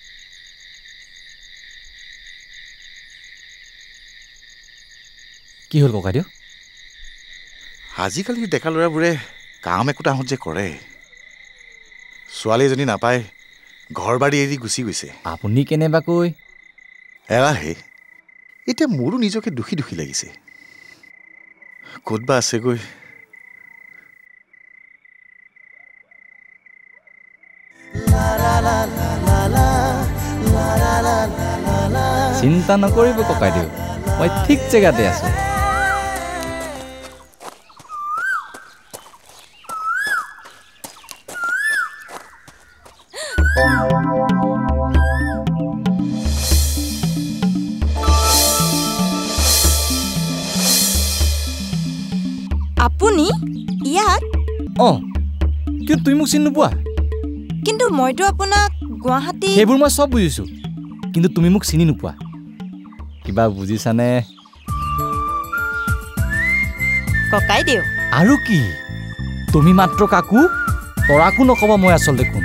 কি হ'ল ককাইদেউ আজিকালিৰ ডেকা ল'ৰাবোৰে কাম একোটাহঁত যে কৰে ছোৱালী এজনী নাপায় ঘৰ বাৰী এৰি গুচি গৈছে আপুনি কেনেবাকৈ এৰাহে এতিয়া মোৰো নিজকে দুখী দুখী লাগিছে ক'ত বা আছেগৈ চিন্তা নকৰিব ককাইদেউ মই ঠিক জেগাতে আছো আপুনি ইয়াত অ কিয় তুমি মোক চিনি নোপোৱা কিন্তু মইতো আপোনাক গুৱাহাটী সেইবোৰ মই চব বুজিছো কিন্তু তুমি মোক চিনি নোপোৱা কিবা বুজিছানে ককাইদেউ আৰু কি তুমি মাত্ৰ কাকু তৰাকো নকবা মই আচলতে কোন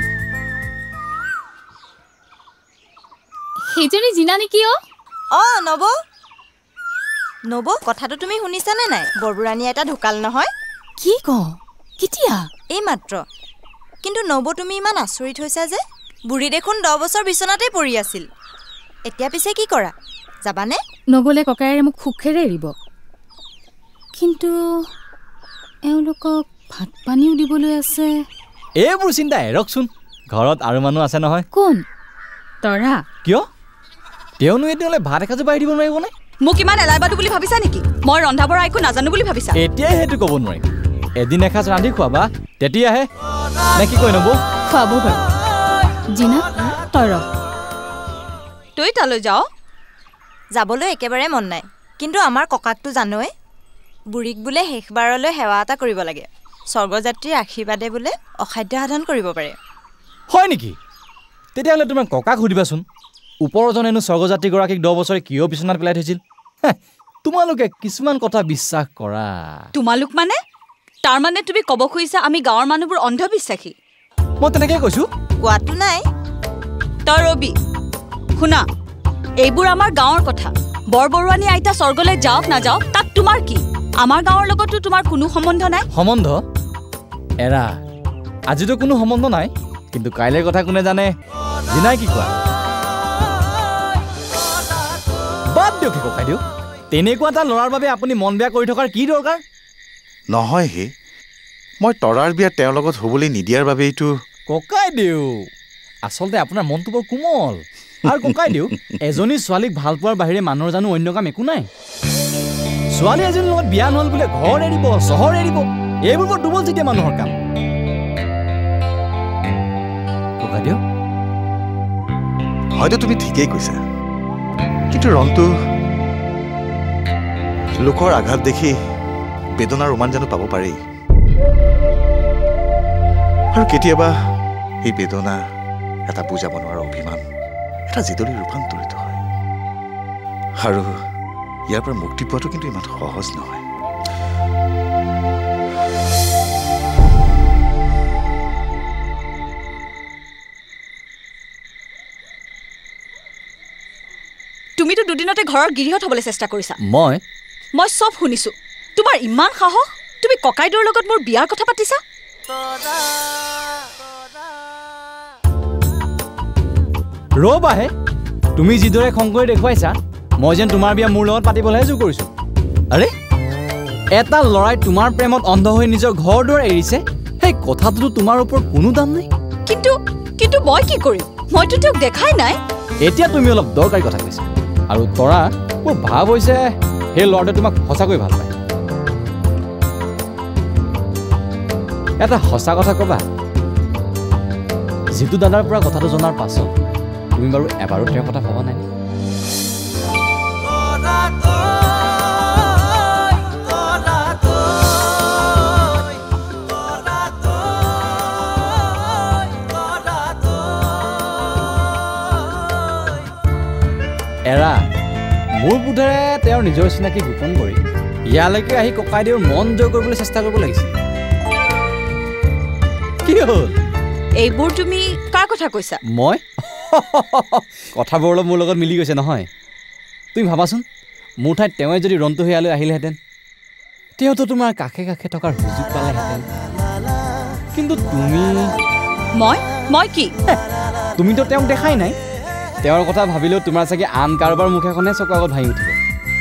সেইজনী জিনা নেকি অ অ নব নব কথাটো তুমি শুনিছানে নাই বৰবুৰাণী এটা ঢুকাল নহয় কি ক কেতিয়া এই মাত্ৰ কিন্তু নব তুমি ইমান আচৰিত হৈছা যে বুঢ়ী দেখোন দহ বছৰ বিচনাতে পৰি আছিল এতিয়া পিছে কি কৰা যাবানে নগলে ককায়েৰে মোক খুখেৰে এৰিব কিন্তু এওঁলোকক ভাত পানীও দিবলৈ আছে। এইবোৰ চিন্তা এৰকচোন, ঘৰত আৰু মানুহ আছে নহয়। কোন? তৰা। কিয় তেওঁনো এতিয়ালৈ ভাত এসাঁজো বাঢ়ি দিব নোৱাৰিবনে? মোক ইমান এলাইবাদু বুলি ভাবিছা নেকি? মই ৰন্ধা বঢ়া একো নাজানো বুলি ভাবিছা? এতিয়াই সেইটো ক'ব নোৱাৰিম। এদিন এসাঁজ ৰান্ধি খুৱাবা, তেতিয়াহে। নে কি কয় নবৌ? খুৱাব বাৰু। জিনা তই ৰ। তই তালৈ যাও? যাবলৈ একেবাৰে মন নাই, কিন্তু আমাৰ ককাকটো জানই, বুঢ়ীক বোলে শেষবাৰলৈ সেৱা এটা কৰিব লাগে। স্বৰ্গযাত্ৰীৰ আশীৰ্বাদে বোলে অসাধ্য সাধন কৰিব পাৰে। হয় নেকি? তেতিয়াহ'লে তোমাৰ ককাক সুধিবাচোন, ওপৰজনেনো স্বৰ্গযাত্ৰীগৰাকীক দহ বছৰে কিয় বিচনাত পেলাই থৈছিল। তোমালোকে কিছুমান কথা বিশ্বাস কৰা। তোমালোক মানে? তাৰ মানে তুমি ক'ব খুজিছা আমি গাঁৱৰ মানুহবোৰ অন্ধবিশ্বাসী? মই তেনেকৈ কৈছোঁ। কোৱাটো নাই। তই ৰবি শুনা, এইবোৰ আমাৰ গাঁৱৰ কথা। বৰবৰুৱানী আইতা স্বৰ্গলৈ যাওক নাযাওক তাত তোমাৰ কি? আমাৰ গাঁৱৰ লগতো তোমাৰ কোনো সম্বন্ধ নাই। সম্বন্ধ এৰা, আজিতো কোনো সম্বন্ধ নাই, কিন্তু কাইলৈৰ কথা কোনে জানে। জিনাই কি কোৱা? বাদ দিয়ক ককাই দিয়ক, তেনেকুৱা এটা ল'ৰাৰ বাবে আপুনি মন বেয়া কৰি থকাৰ কি দৰকাৰ? নহয় হে, মই তৰাৰ বিয়া তেওঁৰ লগত হ'বলৈ নিদিয়াৰ বাবেইতো। ককাই দিও, আচলতে আপোনাৰ মনটো বৰ কোমল। আৰু ককাই দিও, এজনী ছোৱালীক ভাল পোৱাৰ বাহিৰে মানুহৰ জানো অন্য কাম একো নাই? ছোৱালী এজনীৰ লগত বিয়া নহ'ল বোলে ঘৰ এৰিব, চহৰ এৰিব, এইবোৰ বৰ দুৰ্বল যেতিয়া মানুহৰ কাম। ককাই দিও, হয়তো তুমি ঠিকেই কৈছা, কিন্তু ৰন্তু লোকৰ আঘাত দেখি বেদনাৰ ৰোমান জানো পাব পাৰি? আৰু কেতিয়াবা এই বেদনা এটা বুজাব নোৱাৰা অভিমান, এটা জিদলি ৰূপান্তৰিত হয়। আৰু ইয়াৰ পৰা মুক্তি পোৱাটো কিন্তু ইমান সহজ নহয়। তুমিতো দুদিনতে ঘৰৰ গিৰিহঁত হ'বলৈ চেষ্টা কৰিছা। মই মই চব শুনিছো। তোমাৰ ইমান সাহস, তুমি ককাইদেউৰ লগত মোৰ বিয়াৰ কথা পাতিছা? ৰবাহে, তুমি যিদৰে খং কৰি দেখুৱাইছা মই যেন তোমাৰ বিয়া মোৰ লগত পাতিবলৈহে জোৰ কৰিছো। আৰে, এটা ল'ৰাই তোমাৰ প্ৰেমত অন্ধ হৈ নিজৰ ঘৰ দুৱাৰ এৰিছে, সেই কথাটোতো তোমাৰ ওপৰত কোনো দাম নাই। কিন্তু কিন্তু মই কি কৰিম? মইতো তেওঁক দেখাই নাই। এতিয়া তুমি অলপ দৰকাৰী কথা কৈছা। আৰু তৰা, মোৰ ভাৱ হৈছে সেই ল'ৰাটোৱে তোমাক সঁচাকৈ ভাল পায়। এটা সঁচা কথা ক'বা, যিটো দাদাৰ পৰা কথাটো জনাৰ পাছত তুমি বাৰু এবাৰো তেওঁৰ কথা ভবা নাই? এৰা, মোৰ বোধেৰে তেওঁৰ নিজৰ চিনাকি গোপন কৰি ইয়ালৈকে আহি ককাইদেউৰ মন জয় কৰিবলৈ চেষ্টা কৰিব লাগিছিল। কি হ'ল? এইবোৰ তুমি কাৰ কথা কৈছা? মই কথাবোৰ অলপ মোৰ লগত মিলি গৈছে নহয়। তুমি ভাবাচোন, মোৰ ঠাইত তেওঁৱে যদি ৰন্তু হিয়ালৈ আহিলেহেঁতেন, তেওঁতো তোমাৰ কাষে কাষে থকাৰ সুযোগ পালেহেঁতেন। কিন্তু তুমি মই মই কি? তুমিতো তেওঁক দেখাই নাই। তেওঁৰ কথা ভাবিলেও তোমাৰ চাগে আন কাৰোবাৰ মুখ এখনে চকুৰ আগত ভাঙি উঠিব।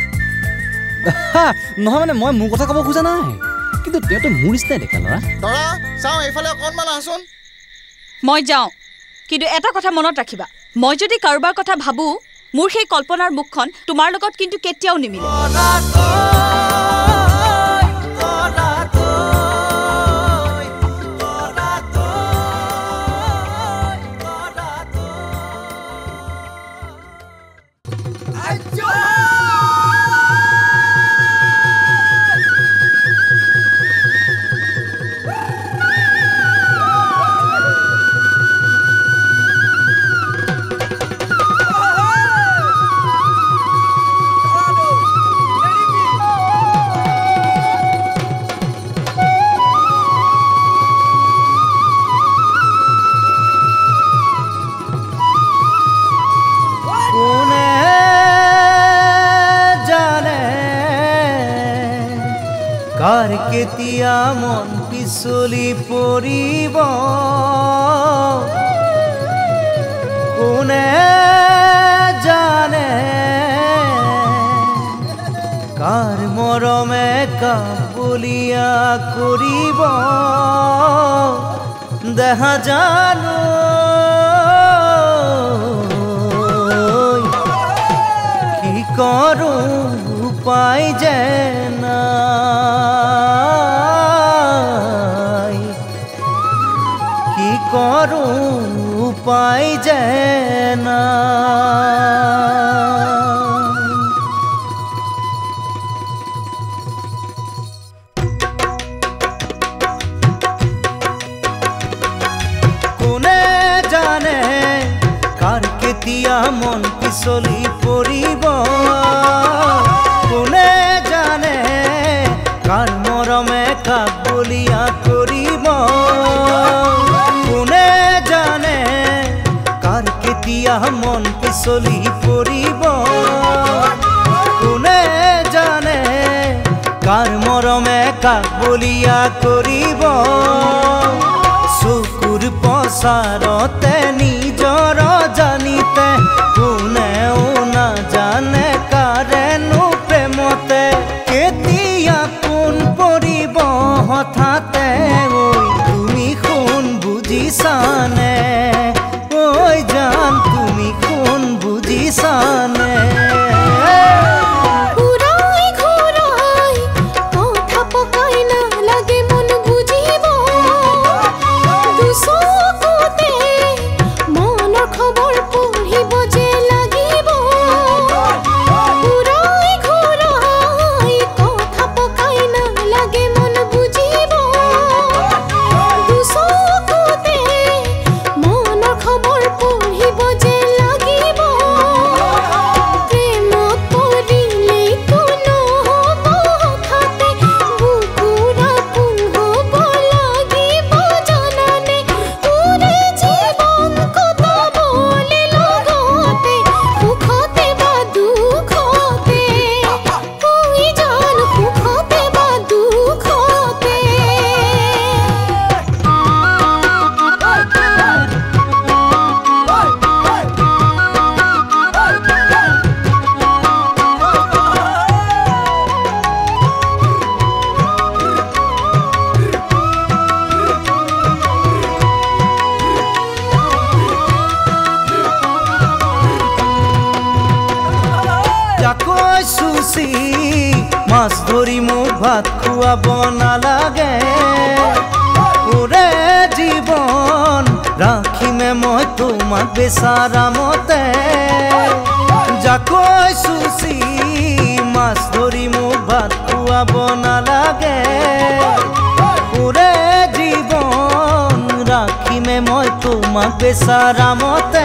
নহয় মানে মই মোৰ কথা ক'ব খোজা নাই, কিন্তু তেওঁতো মোৰ নিচিনাই দেখে ল'ৰা। তৰা, চাওঁ এইফালে অকণমান আহচোন। মই যাওঁ, কিন্তু এটা কথা মনত ৰাখিবা, মই যদি কাৰোবাৰ কথা ভাবোঁ, মোৰ সেই কল্পনাৰ মুখখন তোমাৰ লগত কিন্তু কেতিয়াও নিমিলে। কাৰ কেতিয়া মন পিছলি পৰিব, কোনে জানে কাৰ মৰমে কাবুলিয়া কৰিব দেখা জানো কি কৰো উপায় যে নাই কি কৰো উপায় যে মন পিছলি পৰিব কোনে জানে কাৰ মৰমে কাবুলিয়া কৰিব কোনে জানে কাৰ কেতিয়া মন পিছলি পৰিব কোনে জানে কাৰ মৰমে কাবুলিয়া কৰিব চকুৰ পচাৰতে নিজৰ জানিতে কোনেও নাজানে কাৰেনো প্ৰেমতে কেতিয়া কোন পৰিব হঠাতে ঐ তুমি কোন বুজিছানে ঐ জান তুমি কোন বুজিছানে মাছ ধৰি মোক ভাত খুৱাব নালাগে ওৰে জীৱন ৰাখিমে মই তোমাক বেচাৰা মতে যাকৈ চুচি মাছ ধৰি মোক ভাত খুৱাব নালাগে ওৰে জীৱন ৰাখিমে মই তোমাক বেচাৰা মতে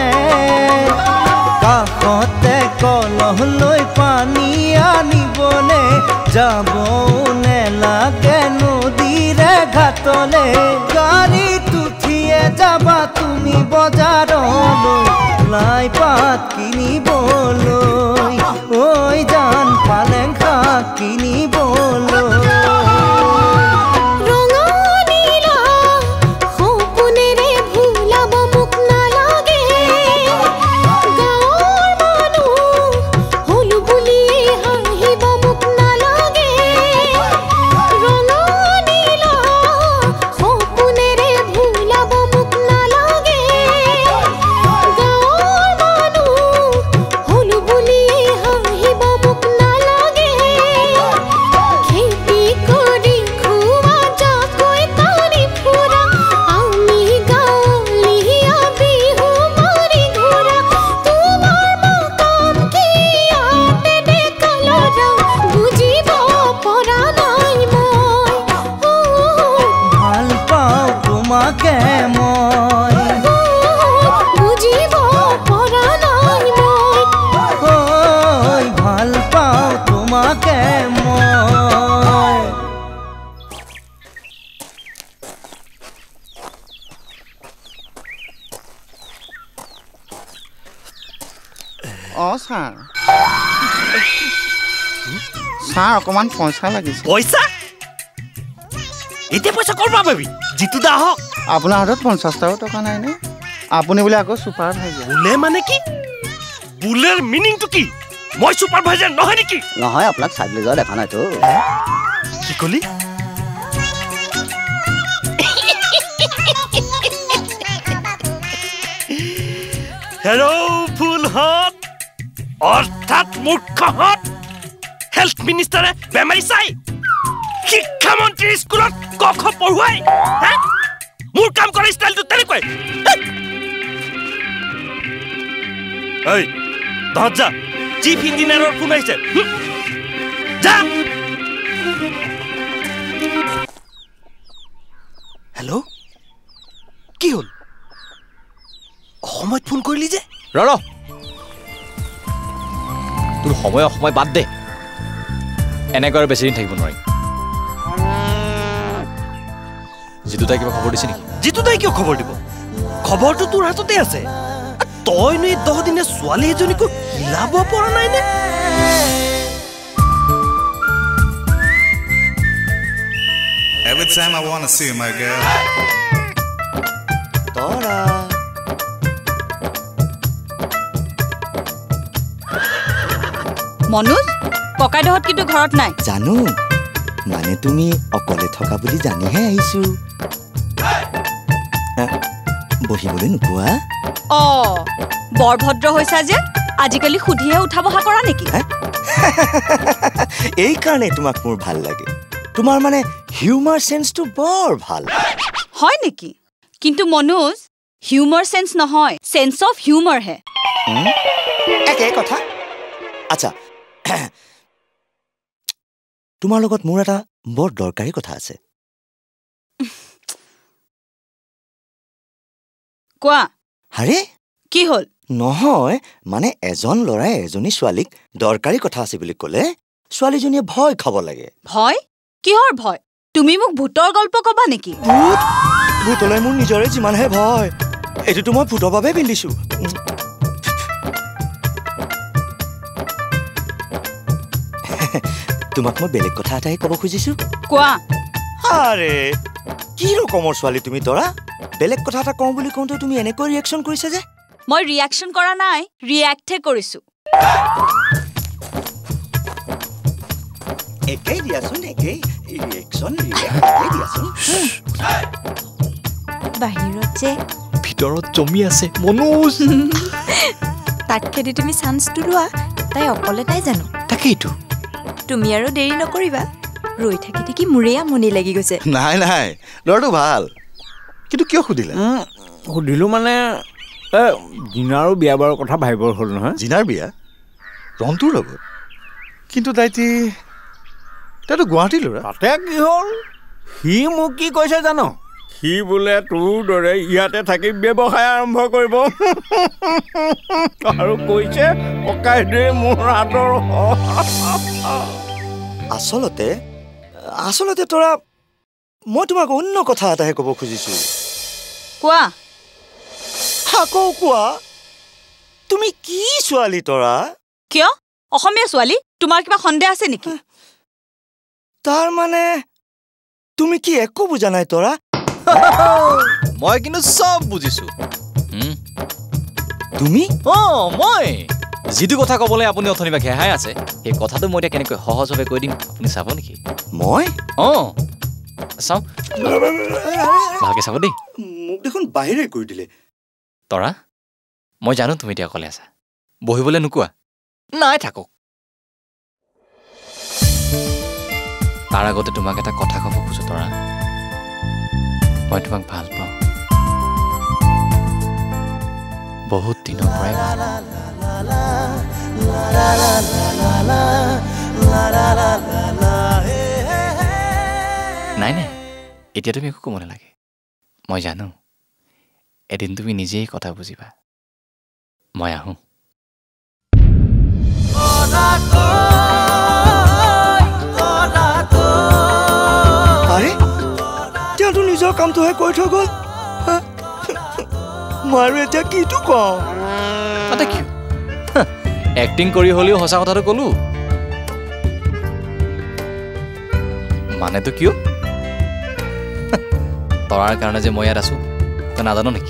কাষতে কলহ লৈ পানী আনিবলে যাব নেলাগে নদীৰে ঘাটলে গাড়ীত উঠিয়ে যাবা তুমি বজাৰলৈ লাই পাত কিনিবলৈ ঐ জান পালেং শাক কিনিবলৈ অ স্যাৰ স্যাৰ অকমান পইচা লাগিছে পইচা এতিয়া পইচা ক'ৰ পৰা পাবি জিতু দা হওক আপোনাৰ হাতত পঞ্চাছটাও টকা নাই নে আপুনি বোলে আকৌ ছুপাৰভাইজাৰ বোলে মানে কি বুলেৰ মিনিংটো কি মই ছুপাৰভাইজাৰ নহয় নেকি নহয় আপোনাক চাইড লৈ যোৱা দেখা নাইতো কি কলি হেল্ল' ফুলহঁত অৰ্থাৎ মূৰ্খহঁত হেল্থ মিনিষ্টাৰে বেমাৰী চাই শিক্ষামন্ত্ৰীৰ স্কুলত ক খ পঢ়ুৱাই মোৰ কাম কৰা ষ্টাইলটো তেনেকুৱাই ঐ তহঁত যা চিফ ইঞ্জিনিয়াৰৰ ফোন আহিছে যা হেল্ল' কি হ'ল সময়ত ফোন কৰিলি যে ৰ তোৰ সময় অসময় বাদ দে এনেকৈ আৰু বেছিদিন থাকিব নোৱাৰি জিতু তাই কিবা খবৰ দিছে নেকি জিতু তাই কিয় খবৰ দিব খবৰটো তোৰ হাততে আছে তইনো এই দহ দিনে ছোৱালী এজনীকো হিলাব পৰা নাই নে Every time I want to see my girl. Tora. Manoj ককাইদেউহঁত কিন্তু ঘৰত নাই জানো মানে তুমি অকলে থকা বুলি জানিহে আহিছো বহিবলৈ নোপোৱা অ বৰ ভদ্ৰ হৈছা যে আজিকালি সুধিহে উঠা বহা কৰা নেকি এই কাৰণে তোমাক মোৰ ভাল লাগে তোমাৰ মানে হিউমাৰ সেন্সটো বৰ ভাল হয় নেকি কিন্তু মনোজ হিউমাৰ সেন্স নহয় সেন্স অফ হিউমাৰ হে একে কথা আচ্ছা তোমাৰ লগত মোৰ এটা বৰ দৰকাৰী কথা আছে কোৱা আৰে কি হ'ল নহয় মানে এজন ল'ৰাই এজনী ছোৱালীক দৰকাৰী কথা আছে বুলি ক'লে ছোৱালীজনীয়ে ভয় খাব লাগে ভয় কিহৰ ভয় তুমি মোক ভূতৰ গল্প কবা নেকি ভূত ভূতলৈ মোৰ নিজৰে যিমানহে ভয় এইটো মই ভূতৰ বাবে পিন্ধিছো তোমাক মই বেলেগ কথা এটাই ক'ব খুজিছো কোৱা আৰে কি ৰকমৰ ছোৱালী তুমি তৰা বেলেগ কথা এটা কওঁ বুলি কওঁতে তুমি এনেকৈ ৰিয়েকশ্যন কৰিছা যে মই ৰিয়েকশ্যন কৰা নাই ৰিয়েক্টহে কৰিছো একেই দিয়াচোন একেই ৰিয়েকশ্যন ৰিয়েক্ট দিয়াচোন বাহিৰত যে ভিতৰত জমি আছে মনোজ তাক খেদি তুমি চান্সটো লোৱা তাই অকলে তাই জানো তাকেইতো তুমি আৰু দেৰি নকৰিবা ৰৈ থাকি থাকি মোৰে আমনি লাগি গৈছে নাই নাই ল'ৰাটো ভাল কিন্তু কিয় সুধিলে সুধিলোঁ মানে জিনাৰো বিয়া বাৰৰ কথা ভাবিবৰ হ'ল নহয় জিনাৰ বিয়া ৰন্তুৰ লগত কিন্তু তাইতি তাইতো গুৱাহাটী ল'ৰা তাতে কি হ'ল সি মোক কি কৈছে জানো সি বোলে তোৰ দৰে ইয়াতে থাকি ব্যৱসায় আৰম্ভ কৰিব আৰু কৈছে ককাইদেৱে মোৰ আদৰ আচলতে আচলতে তৰা মই তোমাক অন্য কথা এটাহে ক'ব খুজিছো কোৱা আকৌ কোৱা তুমি কি ছোৱালী তৰা কিয় অসমীয়া ছোৱালী তোমাৰ কিবা সন্দেহ আছে নেকি তাৰ মানে তুমি কি একো বুজা নাই তৰা মই কিন্তু সব বুজিছো তুমি অ মই যিটো কথা ক'বলৈ আপুনি অথনিবা ঘেহাই আছে সেই কথাটো মই এতিয়া কেনেকৈ সহজভাৱে কৈ দিম আপুনি চাব নেকি মই অ চাওঁ ভালকৈ চাব দেই মোক দেখোন বাহিৰে কৰি দিলে তৰা মই জানো তুমি এতিয়া অকলে আছা বহিবলৈ নোকোৱা নাই থাকক তাৰ আগতে তোমাক এটা কথা ক'ব খোজো তৰা মই তোমাক ভাল পাওঁ বহুত দিনৰ পৰাই ভাল নাই নাই এতিয়া তুমি একো ক'ব নালাগে মই জানো এদিন তুমি নিজেই কথা বুজিবা মই আহোঁ আৰে তেওঁতো নিজৰ কামটোহে কৰি থৈ গ'ল মই আৰু এতিয়া কিটো কওঁ তাতে কি এক্টিং কৰি হ'লেও সঁচা কথাটো ক'লো মানেতো কিয় তৰাৰ কাৰণে যে মই ইয়াত আছো তই নাজানো নেকি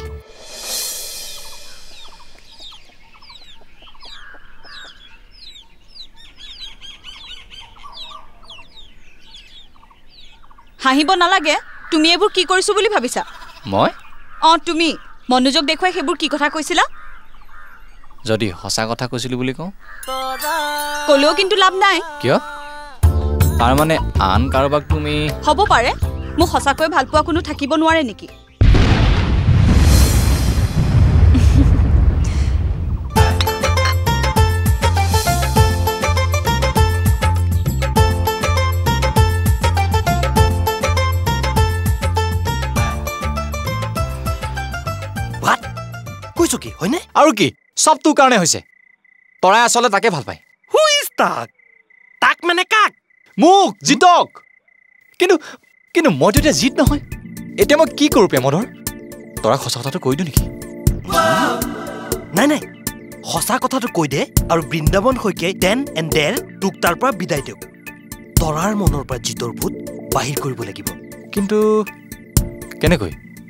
হাঁহিব নালাগে তুমি এইবোৰ কি কৰিছো বুলি ভাবিছা মই অ তুমি মনোযোগ দেখুৱাই সেইবোৰ কি কথা কৈছিলা যদি সঁচা কথা কৈছিলো বুলি কওঁ কলেও কিন্তু লাভ নাই কিয় তাৰ মানে আন কাৰোবাক তুমি হ'ব পাৰে মোক সঁচাকৈ ভাল পোৱা কোনো থাকিব নোৱাৰে নেকি কৈছো কি হয়নে আৰু কি সব তোৰ কাৰণে হৈছে তৰাই আসলে তাকে ভাল পায় হু ইজ তাক তাক মানে কাক মোক জিতক কিন্তু কিন্তু মইতো এতিয়া জিত নহয় এতিয়া মই কি কৰোঁ প্ৰেমধৰ তৰা সঁচা কথাটো কৈ দিওঁ নেকি নাই নাই সঁচা কথাটো কৈ দে আৰু বৃন্দাবন শইকীয়াই দেন এণ্ড দেৰ তোক তাৰ পৰা বিদায় দিয়ক তৰাৰ মনৰ পৰা জিতৰ ভূত বাহিৰ কৰিব লাগিব কিন্তু কেনেকৈ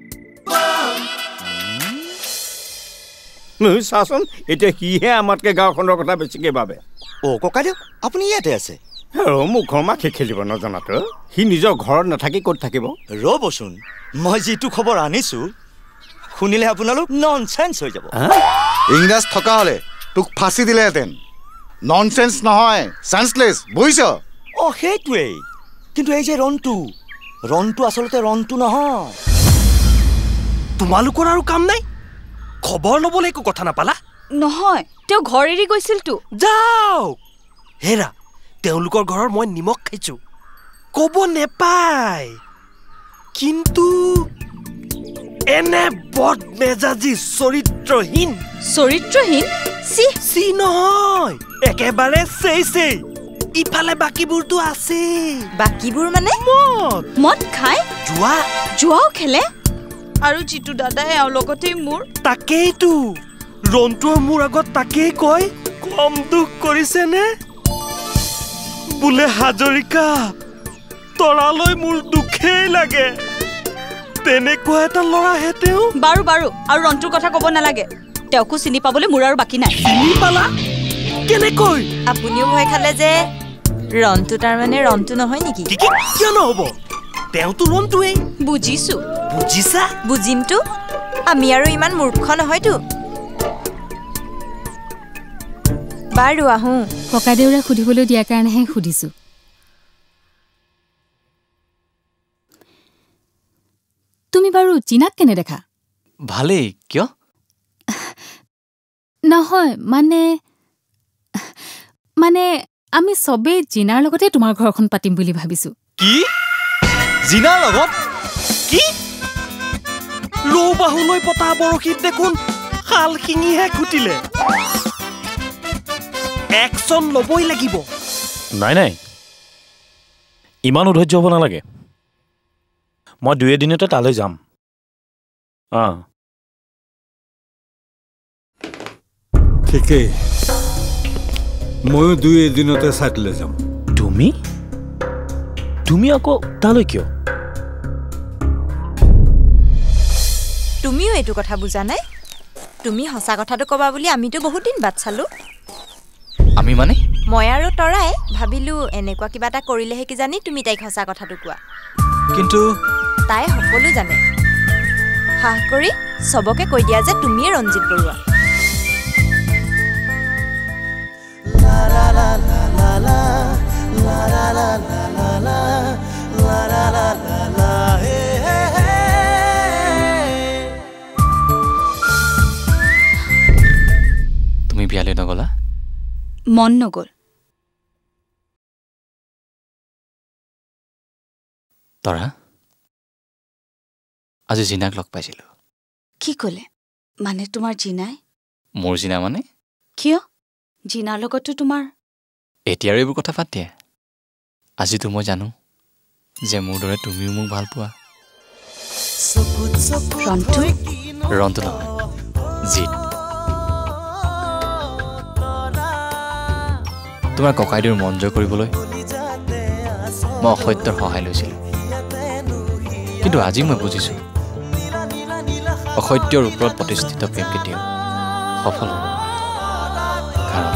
চাচোন এতিয়া সিহে আমাতকে গাঁওখনৰ কথা বেছিকে ভাবে অ ককাইদেউ আপুনি ইয়াতে আছে আৰু মুখৰ মাখি খেলিব নজনাতো সি নিজৰ ঘৰত নাথাকি ক'ত থাকিব ৰ'বচোন মই যিটো খবৰ আনিছো শুনিলে আপোনালোক ননচেন্স হৈ যাব ইংৰাজ থকা হ'লে তোক ফাঁচি দিলেহেঁতেন ননচেন্স নহয় চেন্সলেছ বুজিছ অ সেইটোৱেই কিন্তু এই যে ৰন্টু ৰন্টু আচলতে ৰন্টু নহয় তোমালোকৰ আৰু কাম নাই খবৰ ল'বলৈ একো কথা নাপালা নহয় তেওঁ ঘৰ এৰি গৈছিলতো যাওক হেৰা তেওঁলোকৰ ঘৰৰ মই নিমখ খাইছো ক'ব নেপায় কিন্তু এনে বদ মেজাজি চৰিত্ৰহীন চৰিত্ৰহীন চি চি নহয় একেবাৰে চেই চেই ইফালে বাকীবোৰতো আছে বাকীবোৰ মানে মদ মদ খাই জুৱা জুৱাও খেলে আৰু জিতু দাদাই এওঁৰ লগতে মোৰ তাকেইতো ৰন্টুৱে মোৰ আগত তাকেই কয় কম দুখ কৰিছে নে বোলে হাজৰিকা তৰালৈ মোৰ দুখেই লাগে তেনেকুৱা এটা ল'ৰাহে তেওঁ বাৰু বাৰু আৰু ৰন্টুৰ কথা ক'ব নালাগে তেওঁকো চিনি পাবলৈ মোৰ আৰু বাকী নাই চিনি পালা কেনেকৈ আপুনিও ভয় খালে যে ৰন্টু তাৰ মানে ৰন্টু নহয় নেকি কিয় নহ'ব তেওঁতো ৰন্টুৱেই বুজিছো বুজিছা বুজিমতো আমি আৰু ইমান মূৰ্খ নহয়তো বাৰু আহো ককাদেউৰা সুধিবলৈ দিয়াৰ কাৰণেহে সুধিছো তুমি বাৰু জিনাক কেনে দেখা ভালেই কিয় নহয় মানে মানে আমি সবেই জিনাৰ লগতে তোমাৰ ঘৰখন পাতিম বুলি ভাবিছো কি জিনাৰ লগত কি ৰৌ বাহুলৈ পতা বৰশীত দেখোন শাল শিঙিহে খুটিলে একচন ল'বই লাগিব নাই নাই ইমান উধৈৰ্য হ'ব নালাগে মই দুই এদিনতে তালৈ যাম অঁ ঠিকেই ময়ো দুই এদিনতে চাইটলৈ যাম তুমি তুমি আকৌ তালৈ কিয় তুমিও এইটো কথা বুজা নাই তুমি সঁচা কথাটো ক'বা বুলি আমিতো বহুত দিন বাট চালো আমি মানে মই আৰু তৰাই ভাবিলো এনেকুৱা কিবা এটা কৰিলেহে কিজানি তুমি তাইক সঁচা কথাটো কোৱা কিন্তু তাই সকলো জানে হাহ কৰি সবকে কৈ দিয়া যে তুমিয়ে ৰঞ্জিত বৰুৱা তুমি বিয়ালৈ নগলা মন নগল তৰা আজি জিনাক লগ পাইছিলো কি ক'লে মানে তোমাৰ জিনাই মোৰ জিনা মানে কিয় জিনাৰ লগতো তোমাৰ এতিয়া আৰু এইবোৰ কথা পাত দিয়া আজিতো মই জানো যে মোৰ দৰে তুমিও মোক ভাল পোৱা ৰন্টু ৰন্টু নহয় জিত তোমাৰ ককাইদেউৰ মন জয় কৰিবলৈ মই অসত্যৰ সহায় লৈছিলোঁ কিন্তু আজি মই বুজিছোঁ অসত্যৰ ওপৰত প্ৰতিষ্ঠিত প্ৰেম কেতিয়াও সফল হ'ব কাৰণ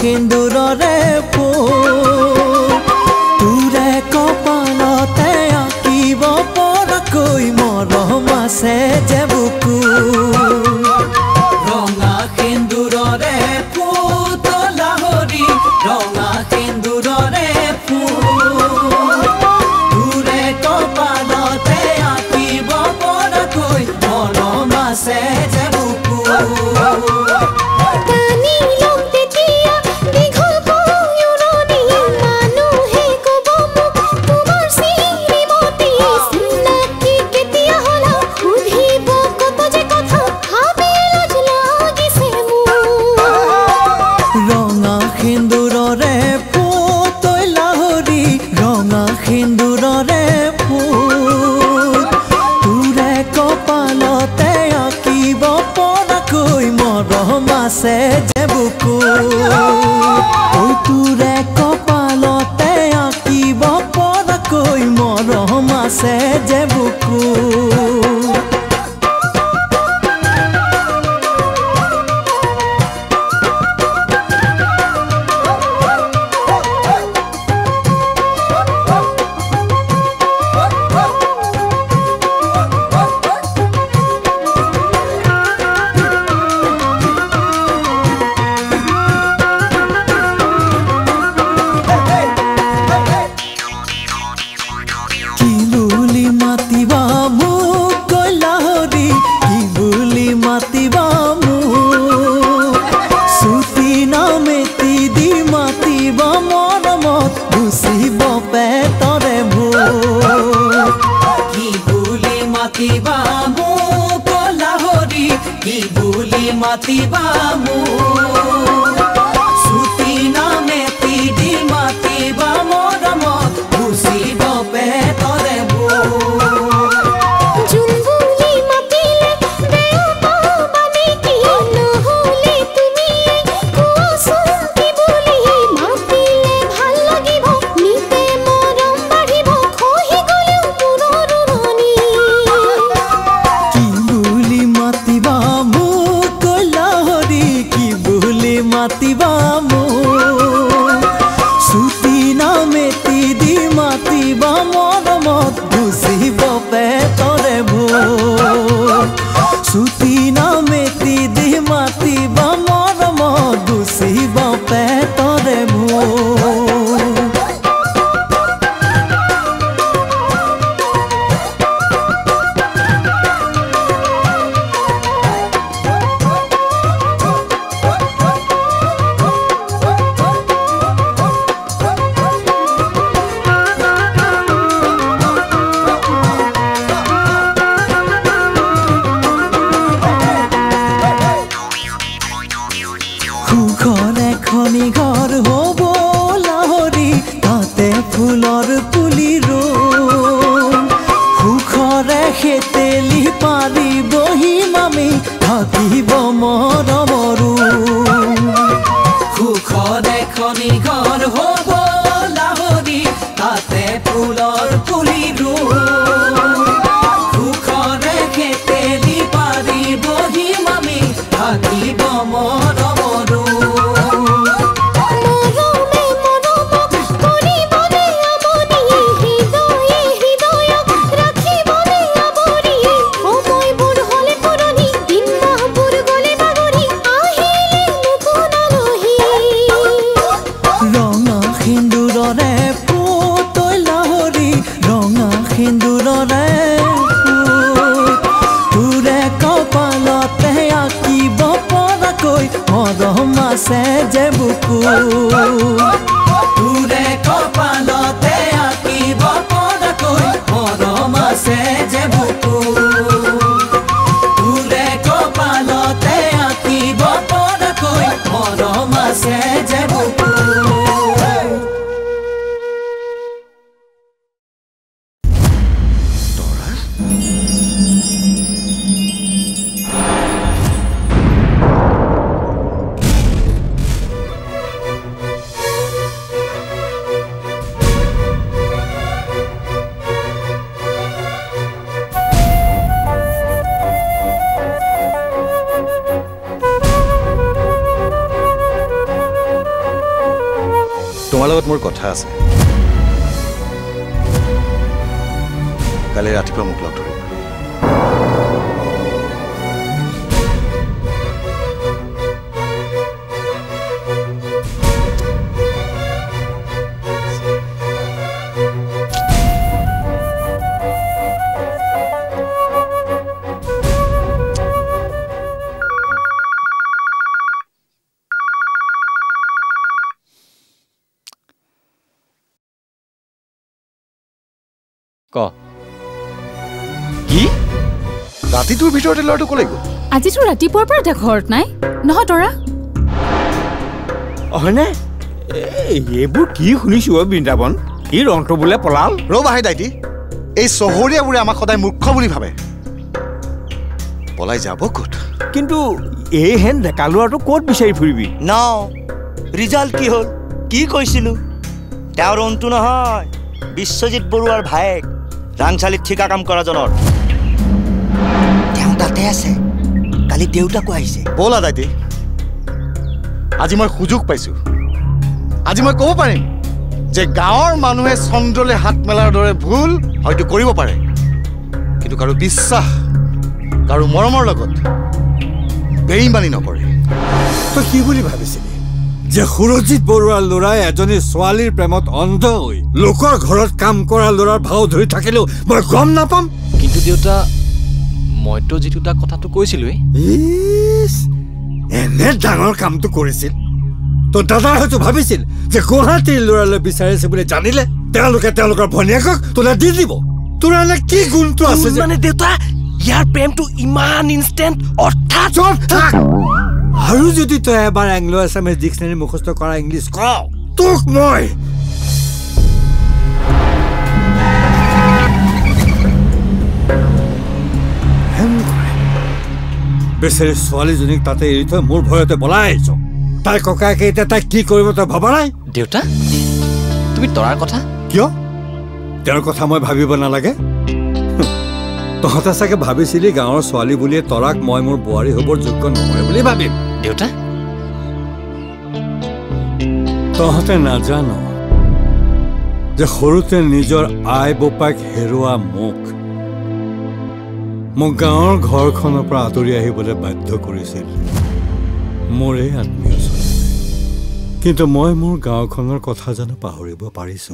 সিন্দুৰৰে ফুল তোৰে কপালতে আঁকিব পৰাকৈ মৰম আছে যে বুকু ৰঙা সিন্দুৰৰে ফুল তলাহৰি ৰঙা সিন্দুৰৰে ফুল তোৰে কপালতে আঁকিব পৰাকৈ মৰম আছে যে বুকু আছে যে বুকু ঐ তোৰে কপালতে আঁকিব পৰাকৈ মৰম আছে যে বুকু তোমাৰ লগত মোৰ কথা আছে কালি ৰাতিপুৱা মোক লগ ধৰিবা ক কি ৰাতিটোৰ ভিতৰতে ল'ৰাটো ক'লৈ গ'ল আজিতো ৰাতিপুৱাৰ পৰা এতিয়া ঘৰত নাই নহয় তৰা হয়নে এইবোৰ কি শুনিছো অ বৃন্দাবন ই ৰন্ত্ৰ বোলে পলাল ৰ'বাহে দাইটি এই চহৰীয়াবোৰে আমাক সদায় মূৰ্খ বুলি ভাবে পলাই যাব ক'ত কিন্তু এই হেন ডেকা ল'ৰাটো ক'ত বিচাৰি ফুৰিবি ন ৰিজাল্ট কি হ'ল কি কৈছিলো তেওঁৰ অন্তু নহয় বিশ্বজিৎ বৰুৱাৰ ভায়েক ৰাংচালিত ঠিকা কাম কৰাজনৰ তেওঁ তাতে আছে কালি দেউতাকো আহিছে ব'লা দাইটি আজি মই সুযোগ পাইছো আজি মই ক'ব পাৰিম যে গাঁৱৰ মানুহে চন্দ্ৰলৈ হাত মেলাৰ দৰে ভুল হয়তো কৰিব পাৰে কিন্তু কাৰো বিশ্বাস কাৰো মৰমৰ লগত বেইমানি নকৰে তই কি বুলি ভাবিছিলি যে সুৰজিৎ বৰুৱাৰ ল'ৰাই এজনী ছোৱালীৰ প্ৰেমত অন্ধ হৈ লোকৰ ঘৰত কাম কৰা ল'ৰাৰ ভাও ধৰি থাকিলেও মই গম নাপাম কিন্তু দেউতা মইতো যিটো তাক কথাটো কৈছিলোৱেই এনে ডাঙৰ কামটো কৰিছিল তোৰ দাদাই হয়তো ভাবিছিল যে গুৱাহাটীৰ ল'ৰালৈ বিচাৰিছে বুলি জানিলে তেওঁলোকে তেওঁলোকৰ ভনীয়েকক তোলে দি দিব তোৰ এনে কি গুণটো আছে মানে দেউতা ইয়াৰ প্ৰেমটো ইমান ইনষ্টেণ্ট অৰ্থাৎ আৰু যদি তই এবাৰ এংলো আছামিজ ডিক্সনেৰী মুখস্থ কৰা ইংলিছ কওঁ তোক মই বেচাৰী ছোৱালীজনীক তাতে এৰি থৈ মোৰ ভয়তে পলাই আহিছ তাই ককায়েকে এতিয়া তাইক কি কৰিব তই ভবা নাই দেউতা তুমি তৰাৰ কথা কিয় তেওঁৰ কথা মই ভাবিব নালাগে তহঁতে চাগে ভাবিছিলি গাঁৱৰ ছোৱালী বুলিয়ে তৰাক মই মোৰ বোৱাৰী হ'বৰ যোগ্য নহয় বুলি ভাবিম দেউতা তহঁতে নাজান যে সৰুতে নিজৰ আই বোপাক হেৰুৱা মোক মোক গাঁৱৰ ঘৰখনৰ পৰা আঁতৰি আহিবলৈ বাধ্য কৰিছিল মোৰে আত্মীয় কিন্তু মই মোৰ গাঁওখনৰ কথা জানো পাহৰিব পাৰিছো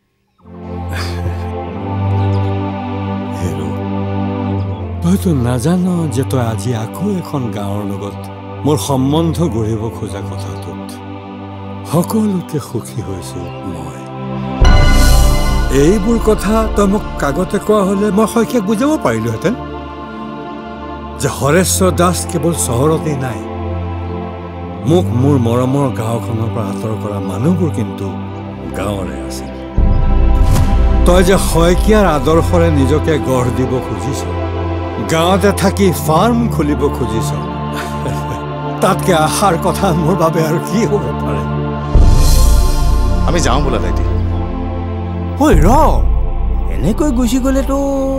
তইতো নাজান যে তই আজি আকৌ এখন গাঁৱৰ লগত মোৰ সম্বন্ধ গঢ়িব খোজা কথাটোত সকলোতে সুখী হৈছো মই এইবোৰ কথা তই মোক কাগতে কোৱা হলে মই শৈক্ষিক বুজাব পাৰিলোহেঁতেন যে হৰেশ্বৰ দাস কেৱল চহৰতেই নাই মোক মোৰ মৰমৰ গাঁওখনৰ পৰা আঁতৰ কৰা মানুহবোৰ কিন্তু গাঁৱৰে আছিল তই যে শইকীয়াৰ আদৰ্শৰে নিজকে গঢ় দিব খুজিছ গাঁৱতে থাকি ফাৰ্ম খুলিব খুজিছ তাতকে আশাৰ কথা মোৰ বাবে আৰু কি হ'ব পাৰে আমি যাওঁ বোলা দাইটি ঐ ৰ এনেকৈ গুচি গ'লেতো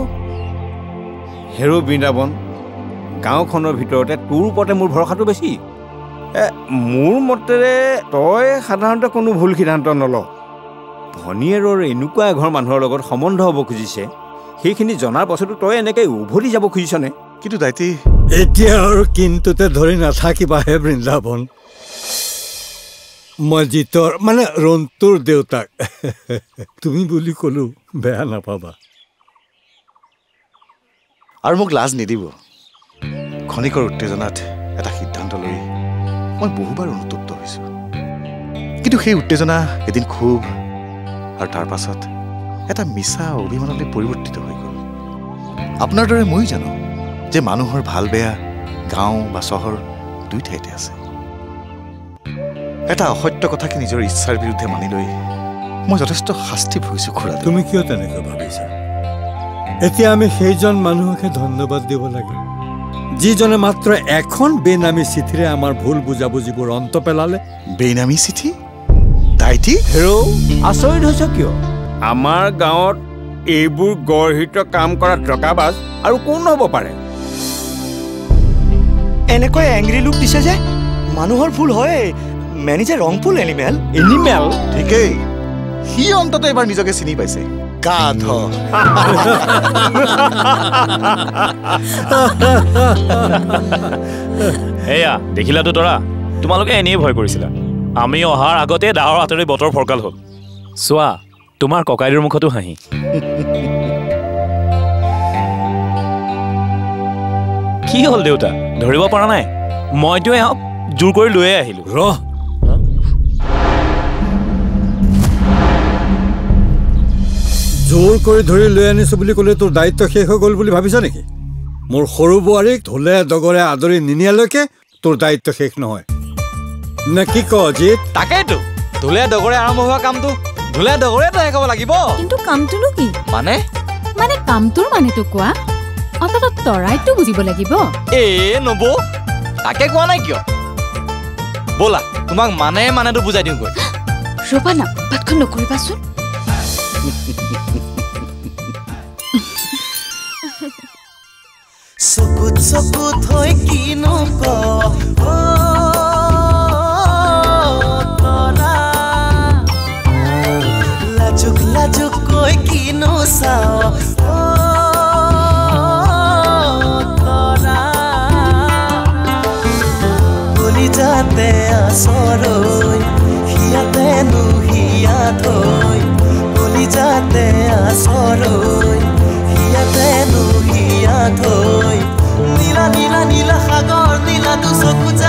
হেৰ' বৃন্দাবন গাঁওখনৰ ভিতৰতে তোৰ ওপৰতে মোৰ ভৰসাটো বেছি মোৰ মতেৰে তই সাধাৰণতে কোনো ভুল সিদ্ধান্ত নল ভনীয়েৰৰ এনেকুৱা এঘৰ মানুহৰ লগত সম্বন্ধ হ'ব খুজিছে সেইখিনি জনাৰ পাছতো তই এনেকৈ উভতি যাব খুজিছনে কিন্তু দাইটি এতিয়া আৰু কিন্তুতে ধৰি নাথাকিবাহে বৃন্দাবন মই জিতৰ মানে ৰন্তুৰ দেউতাক তুমি বুলি ক'লো বেয়া নাপাবা আৰু মোক লাজ নিদিব ক্ষণিকৰ উত্তেজনাত এটা সিদ্ধান্ত লৈ মই বহুবাৰ অনুতপ্ত হৈছোঁ কিন্তু সেই উত্তেজনা এদিন খুব আৰু তাৰ পাছত এটা মিছা অভিমানলৈ পৰিৱৰ্তিত হৈ গ'ল আপোনাৰ দৰে ময়ো জানো যে মানুহৰ ভাল বেয়া গাঁও বা চহৰ দুই ঠাইতে আছে এটা অসত্য কথাকে নিজৰ ইচ্ছাৰ বিৰুদ্ধে মানি লৈ মই যথেষ্ট শাস্তি ভুগিছোঁ খুৰা তুমি কিয় তেনেকৈ ভাবিছা এতিয়া আমি সেইজন মানুহকে ধন্যবাদ দিব লাগে যিজনে মাত্ৰ এখন বেনামী চিঠিৰে আমাৰ ভুল বুজাবুজিবোৰ অন্ত পেলালে বেনামী চিঠি দাইটি হেৰ' আচৰিত হৈছে কিয় আমাৰ গাঁৱত এইবোৰ গৰ্হিত কাম কৰা ট্ৰকাবাজ আৰু কোন হ'ব পাৰে এনেকৈ এংগ্ৰি লুক দিছে যে মানুহৰ ভুল হয় মেনেজাৰ ৰংপুল এনিমেল এনিমেল ঠিকেই সি অন্তত এবাৰ নিজকে চিনি পাইছে গাধ এয়া দেখিলাতো তৰা তোমালোকে এনেই ভয় কৰিছিলা আমি অহাৰ আগতে ডাৱৰ আঁতৰি বতৰ ফৰকাল হ'ল চোৱা তোমাৰ ককাইদেউৰ মুখতো হাঁহি কি হ'ল দেউতা ধৰিব পৰা নাই মইতো এওঁক জোৰ কৰি লৈয়ে আহিলো ৰহ জোৰ কৰি ধৰি লৈ আনিছো বুলি ক'লে তোৰ দায়িত্ব শেষ হৈ গ'ল বুলি ভাবিছ নেকি মোৰ সৰু বোৱাৰীক ঢোলে ডগৰে আদৰি নিনিয়ালৈকে তোৰ দায়িত্ব শেষ নহয় নে কি ক জিত তাকেইতো ঢোলে ডগৰে আৰম্ভ হোৱা কামটো ঢোলে ডগৰে তই ক'ব লাগিব কিন্তু কামটোনো কি মানে মানে কামটোৰ মানেতো কোৱা অন্তত তৰাইতো বুজিব লাগিব এ নব তাকে কোৱা নাই কিয় ব'লা তোমাক মানে মানেতো বুজাই দিওঁগৈ ৰ'বা না ভাতখন নকৰিবাচোন চকুত চকুত হৈ কিনো ক লাজুক লাজুক কৈ কিনো চাও গলি যাতে আচৰৈ হিয়াতে নুহিয়া থৈ গলি যাতে আচৰৈ হিয়াতে নুহিয়া থৈ নীলা নীলা নীলা সাগৰ নীলা তো চকু